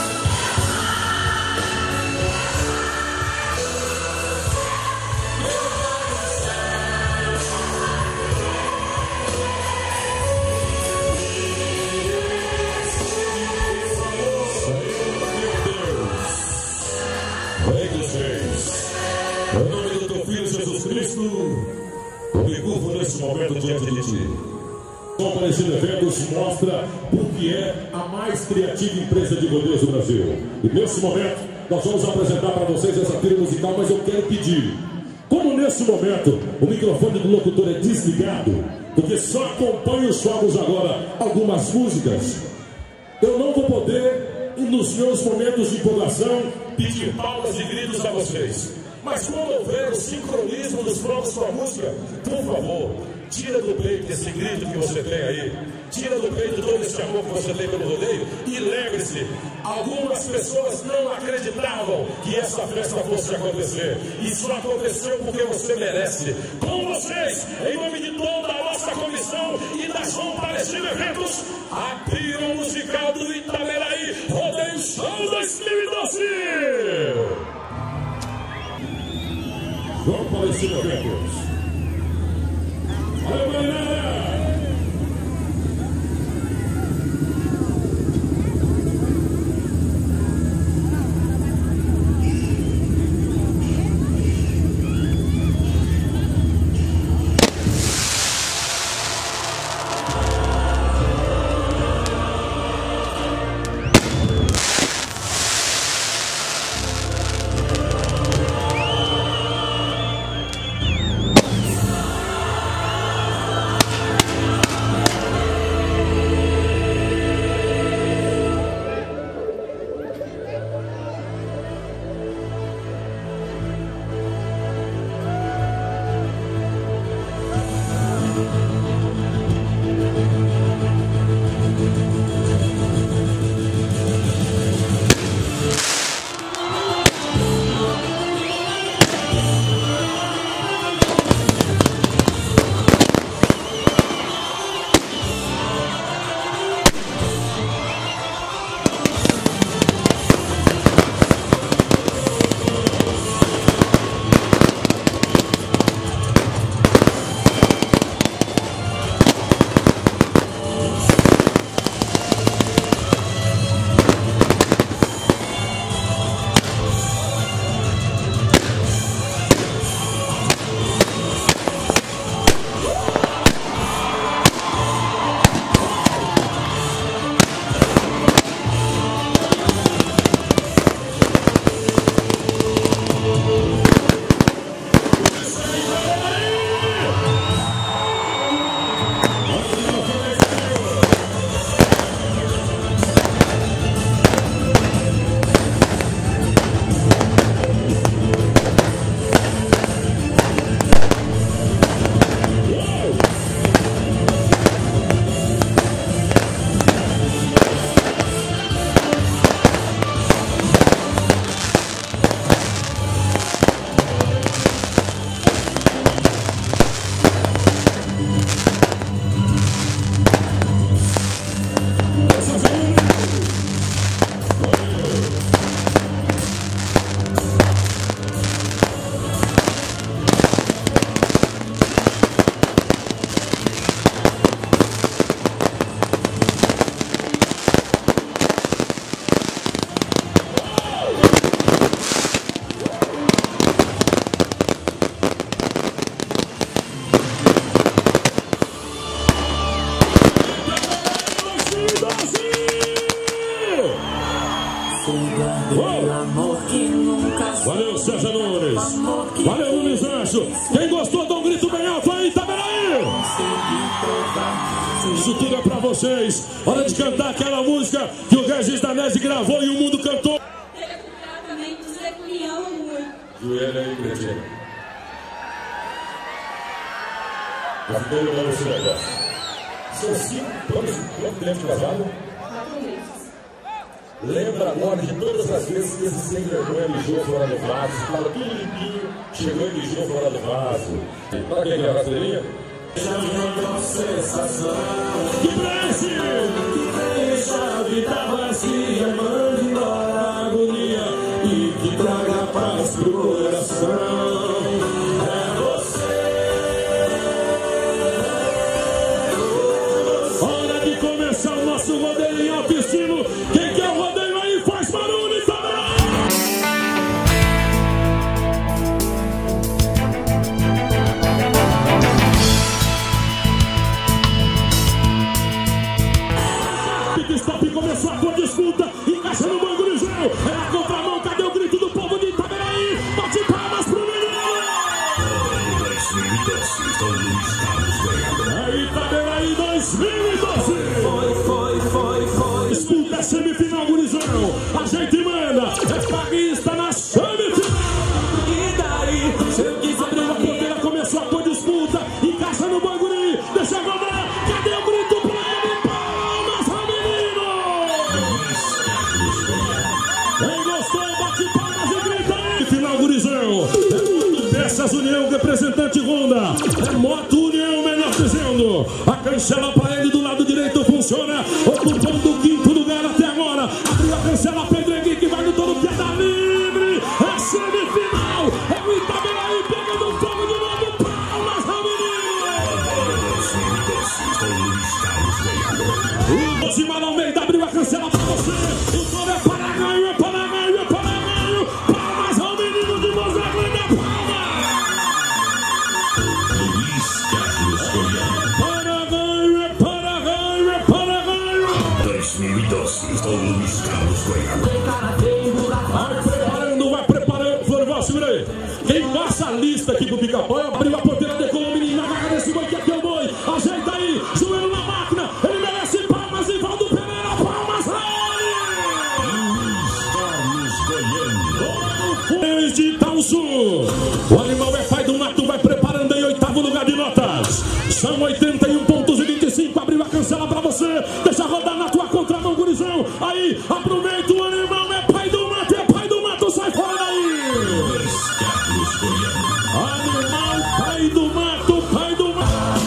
Em nome do teu Filho Jesus Cristo, eu me curvo nesse momento diante de ti. Comparecido Eventos mostra o que é a mais criativa empresa de rodeios do Brasil. E nesse momento, nós vamos apresentar para vocês essa trilha musical, mas eu quero pedir, como nesse momento o microfone do locutor é desligado, porque só acompanha os fogos agora algumas músicas, eu não vou poder, nos meus momentos de empolgação, pedir palmas e gritos a vocês. Mas quando houver o sincronismo dos fogos com a música, por favor, tira do peito esse grito que você tem aí, tira do peito todo esse amor que você tem pelo rodeio e lembre-se, algumas pessoas não acreditavam que essa festa fosse acontecer, e só aconteceu porque você merece. Com vocês, em nome de toda a nossa comissão e da João Palestino Eventos, a trio musical do Itameraí Rodeio Show dois mil e doze. João Palestino Eventos. Valeu, galera! Valeu, César Nunes. Valeu, Luiz Ancho. Quem gostou, dá um grito bem alto aí, Itaberaí. Isso tudo é pra vocês. Hora de cantar aquela música que o Regis Danese gravou e o mundo cantou. Joelho aí, Cretina. Já ficou legal esse negócio. São cinco, quanto tempo de casado? Lembra agora de todas as vezes que esse sem vergonha mijou fora do vaso, fala tudo limpinho, chegou e mijou fora do vaso. Olha quem é a rasteirinha? Que prece! Que deixa a vida vazia, manda embora a agonia e que traga paz pro coração. É você. Hora de começar o nosso rodeio em alto estilo. Quem quer o rodeio aí faz barulho também! Stop, começou a disputa, encaixa no bangurizão, é a contramão, cadê o grito do povo de Itaberaí? Bate palmas pro menino! É Itaberaí dois mil e doze! Foi, foi, foi, foi. Disputa é semifinal, gurizão, a gente manda, é paguista na semifinal! E daí, se eu quis abrir uma porteira, começou a disputa, encaixa no banguri, deixa rodar, cadê o grito pra ele? Quem gostou, bate palmas e grita aí! Final, gurizão! É Moto Peças União, representante Honda. É Moto União, melhor dizendo. A cancela para ele do lado direito funciona. Ocupando o quinto lugar até agora. Abriu a cancela, Pedro Henrique vai no todo queda livre. É semifinal. É o Itaberaí pegando fogo de novo. Palmas ao menino! O Josimar Almeida abriu a cancela para você. O Toro é para ganho, é para ganho, é para ganho. Palmas ao menino de Mozart, da palma. Luiz Carlos Goiano. Para ganho, é para ganho, é para ganho. dois mil e doze, o Luiz Carlos Goiano. Vai preparando, vai preparando. Florival, segura aí. Quem passa a lista aqui pro Pica-Pau, abriu a porteira, decolou o menino na vaga desse boi, que aqui é o boi. Ajeita aí, joelho na máquina. Ele merece palmas e Valdo Pereira, palmas aí. Desde Itaúsu, o animal é pai do mato, vai preparando em oitavo lugar de notas. São oitenta e um pontos e vinte e cinco. Abriu a cancela pra você. Deixa rodar na tua contramão, gurizão. Aí, aproveita, o animal é pai do mato, é pai do mato, sai fora daí. Animal, pai do mato, pai do mato.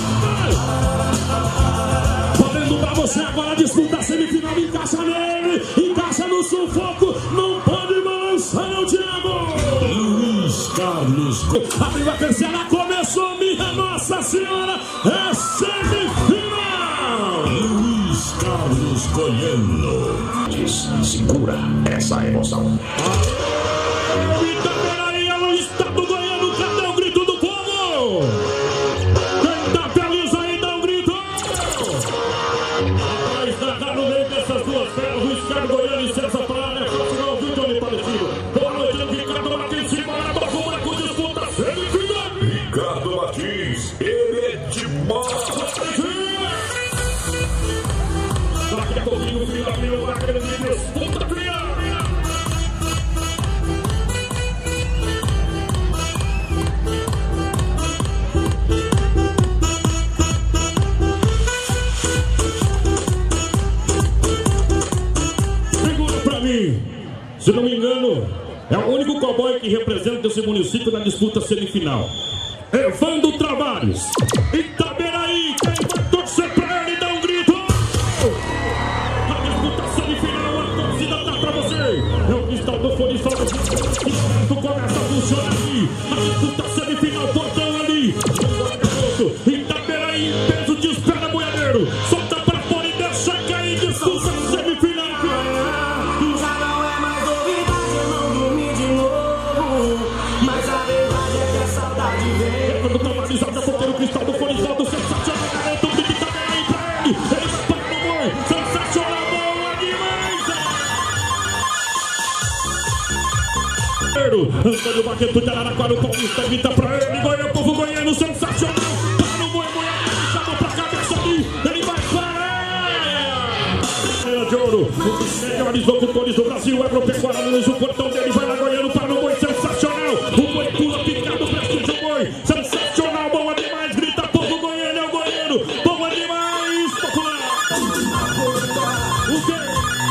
Podendo pra você agora disputa a semifinal, encaixa nele, encaixa no sufoco, não pode balançar, não, Thiago. Luiz Carlos abriu a cancela, começou, minha Nossa Senhora, é semifinal. Luiz Carlos Goiano. Segura essa emoção. Itaberaí é o estado goiano, cadê o grito do povo? Quem tá feliz aí, dá um grito. Vai estar no meio dessas duas feras, Luiz Carlos Goiano e César Praia. Final, Vitor e Parecido. Boa noite, Ricardo Martins, Simara, Baco, Marco, disputa semifinal. Ricardo Martins, ele é demais. Daqui a pouquinho, filho da minha, vai querer disputa final. Se não me engano, é o único cowboy que representa esse município na disputa semifinal. Evandro Travares, Itaberaí, quem vai torcer pra ele, dá um grito! Na disputa semifinal, a torcida dá pra você! É o cristal do fone solta, tu começa a funcionar aqui. Na disputa semifinal, portão ali. Itaberaí, peso de espera, boiadeiro. Solta pra fora e deixa cair, disputa semifinal. Antônio Baqueto de Araraquara, o Paulista grita pra ele. Goiânia, povo goiano, sensacional. Para o boi, Goiânia, chamou pra cabeça ali. Ele vai para de ouro. Os melhores locutores do Brasil, agropecuária, no uso, o portão dele vai lá, Goiano, para o boi, sensacional. O boi pula, picado, presta o boi. Sensacional, boa demais, grita povo Goiânia, é o Goiano. Boa demais, popular. O quê?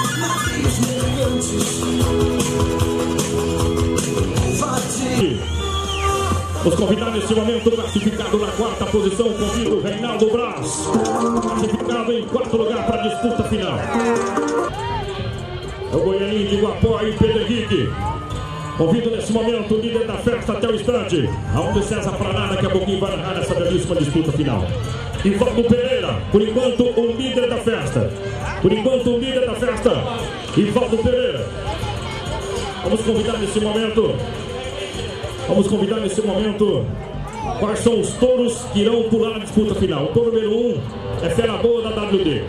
Os convidados nesse momento, classificado na quarta posição, convido o Reinaldo Braz, classificado em quarto lugar para a disputa final. É o Goianinho de Guapó e Pedro Henrique. Convido nesse momento o líder da festa até o instante, aonde César Paraná daqui a pouquinho vai narrar essa belíssima disputa final. Ivaldo Pereira, por enquanto o líder da festa. Por enquanto o líder da festa, Ivaldo Pereira. Vamos convidar nesse momento. Vamos convidar nesse momento quais são os touros que irão pular a disputa final. O touro número um é Fera Boa da W D.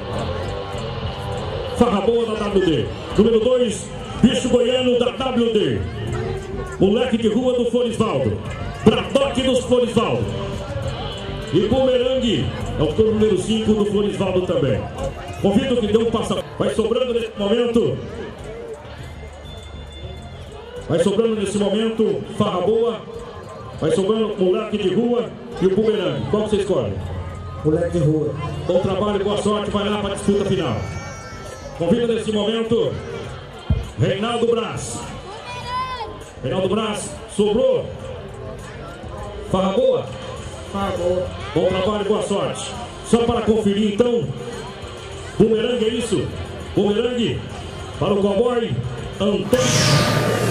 Farra Boa da W D. Número dois, Bicho Goiano da W D. Moleque de Rua do Floresvaldo. Bradock dos Floresvaldo. E Bumerangue é o touro número cinco do Floresvaldo também. Convido que dê um passo. Vai sobrando nesse momento. Vai sobrando nesse momento Farra Boa, vai sobrando Moleque de Rua e o Bumerangue. Qual que você escolhe? Moleque de Rua. Bom trabalho, boa sorte, vai lá para a disputa final. Convido nesse momento Reinaldo Braz. Reinaldo Braz, sobrou Farra Boa? Farra Boa. Bom trabalho, boa sorte. Só para conferir então, Bumerangue, é isso? Bumerangue para o cowboy Antônio.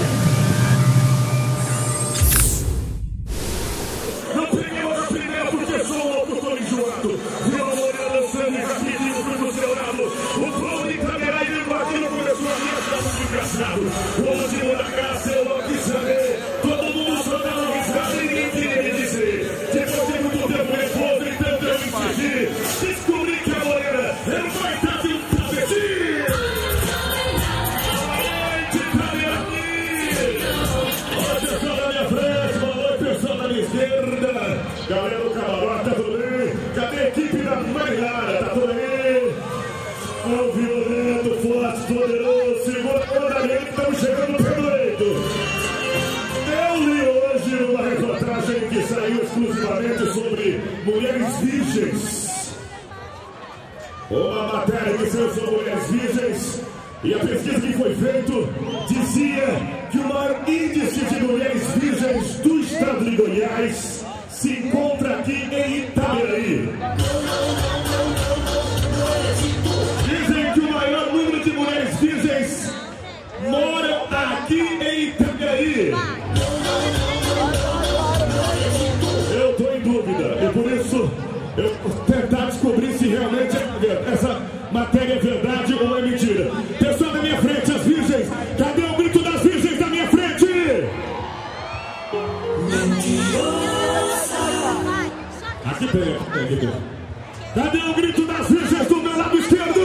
O último da graça eu não quis saber. Todo mundo só não quis saber, ninguém queria me dizer. Depois de muito tempo nervoso, tentando eu me fugir, descobri que a morena era um baita de um travesti. Galera do camarote, tá tudo bem? Cadê a equipe da Marinara? Tá tudo bem? O violento, forte, poderoso, segura a onda dele, estamos chegando pelo leito. Eu li hoje uma reportagem que saiu exclusivamente sobre mulheres virgens. Uma matéria que saiu sobre mulheres virgens. E a pesquisa que foi feita dizia que o maior índice de mulheres virgens do estado de Goiás se encontra aqui em Itabiraí. Dizem que o maior número de mulheres virgens moram aqui em Itabiraí. Eu estou em dúvida e por isso eu vou tentar descobrir se realmente essa matéria é verdade ou é mentira. Pessoal da minha frente, as virgens, cadê o grito das virgens da minha frente? Aqui tem, aqui tem. Cadê o grito das virgens do meu lado esquerdo?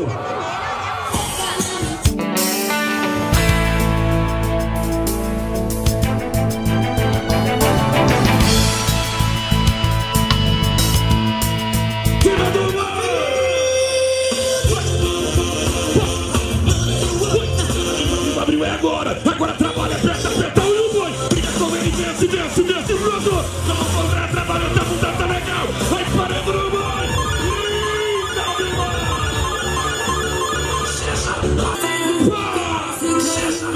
Abriu, é agora, agora trabalha, aperta, aperta, olha o boi, briga com ele, desce, desce, desce, pronto, não vou cobrar, trabalha, tá mudando, tá legal, vai parando no boi, linda demais, César, César,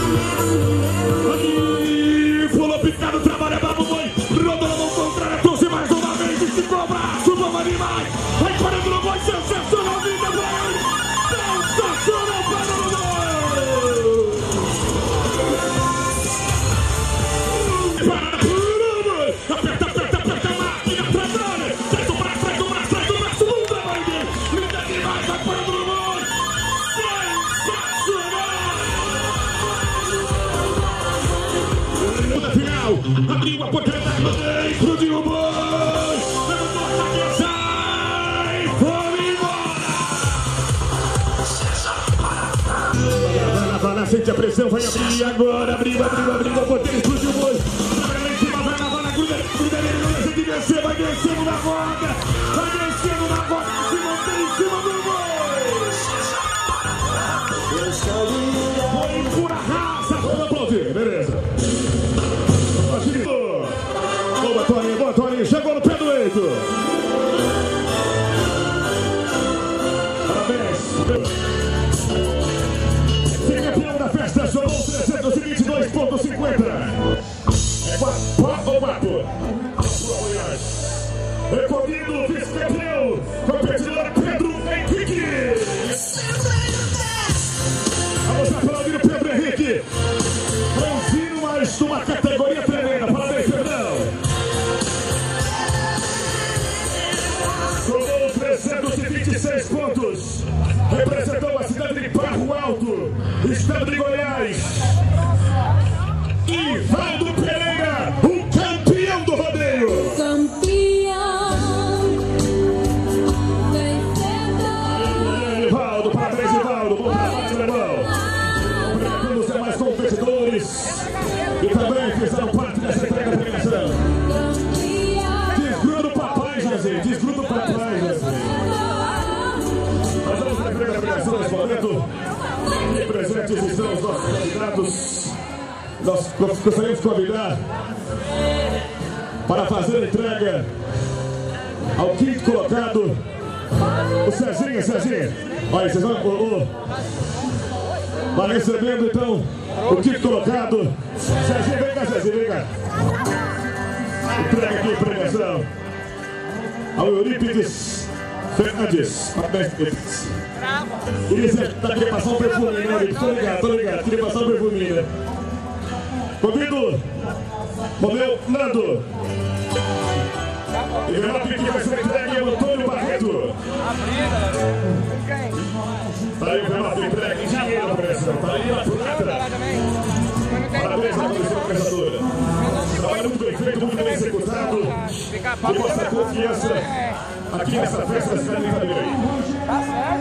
aí, pulou picado, trabalha, babo, boi, rodou na mão contrária, trouxe mais uma vez, e se cobra, suba, vai demais, vai parando no boi, sensacional, linda, Goiânia, sensacional, parando no boi. Aperta, aperta, aperta a máquina, trabalha, traz o braço, traz o braço, traz o braço, não dá mais dele, linda demais, vai parando no boi, sensacional! Na final, abriu a oportunidade, dentro de um boi, levantou a cabeça e foi embora! César, para! Vai lá, vai lá, sem Sente a pressão, vai abrir agora. Abriu, abriu, abriu. A potência explodiu hoje. Vai lá em cima, vai na bola, gruda, gruda nele, gruda. Tem que descer, vai descendo na roda. Vai descendo na roda. Se mantém em cima do gol. Foi pura raça. Vamos aplaudir, beleza. Boa, Toninho, boa, Toninho. Chegou no pé do Eito. Parabéns. Ser campeão da festa, somou trezentos e vinte e dois ponto cinquenta. É quatro ou quatro. Recordando o vice-campeão, competidor Pedro Henrique. Vamos aplaudir o Pedro Henrique. Franzino, mais uma categoria tremenda. Parabéns, Pedrão. Somou trezentos e vinte e seis pontos. Representou a cidade de Barro Alto, estado de Goiás. Ivaldo Pereira, o campeão do rodeio. Campeão, vencedor. Ivaldo, parabéns, Ivaldo. Bom trabalho, irmão. Obrigado os demais competidores que também fizeram parte dessa entrega da premiação. Desgruda o papai, Jazinho. Desgruda o papai, Jazinho. Nós vamos na entrega da premiação nesse momento. E presentes estão os nossos candidatos. Nós gostaríamos de convidar para fazer a entrega ao quinto colocado, o Cezinha, Cezinha. Olha, vocês vão... Oh, oh. Vai recebendo então o quinto colocado. Cezinha, vem cá, Cezinha, vem cá. Entrega aqui a premiação ao Eurípides Fernandes. Parabéns, Eurípides. Queria daqui passar um perfuminho, né, Eurípides? Tô ligado, tô ligado. Queria passar um perfuminho, né? Convido o meu Nando. E o que vai ser entregue ao Antônio Barreto. Tá aí o envelope entregue em dinheiro na pressão. Tá aí a prata. Parabéns à comissão organizadora. Trabalho muito bem feito, muito bem executado. E mostra confiança aqui nessa festa da cidade de Itabiruí.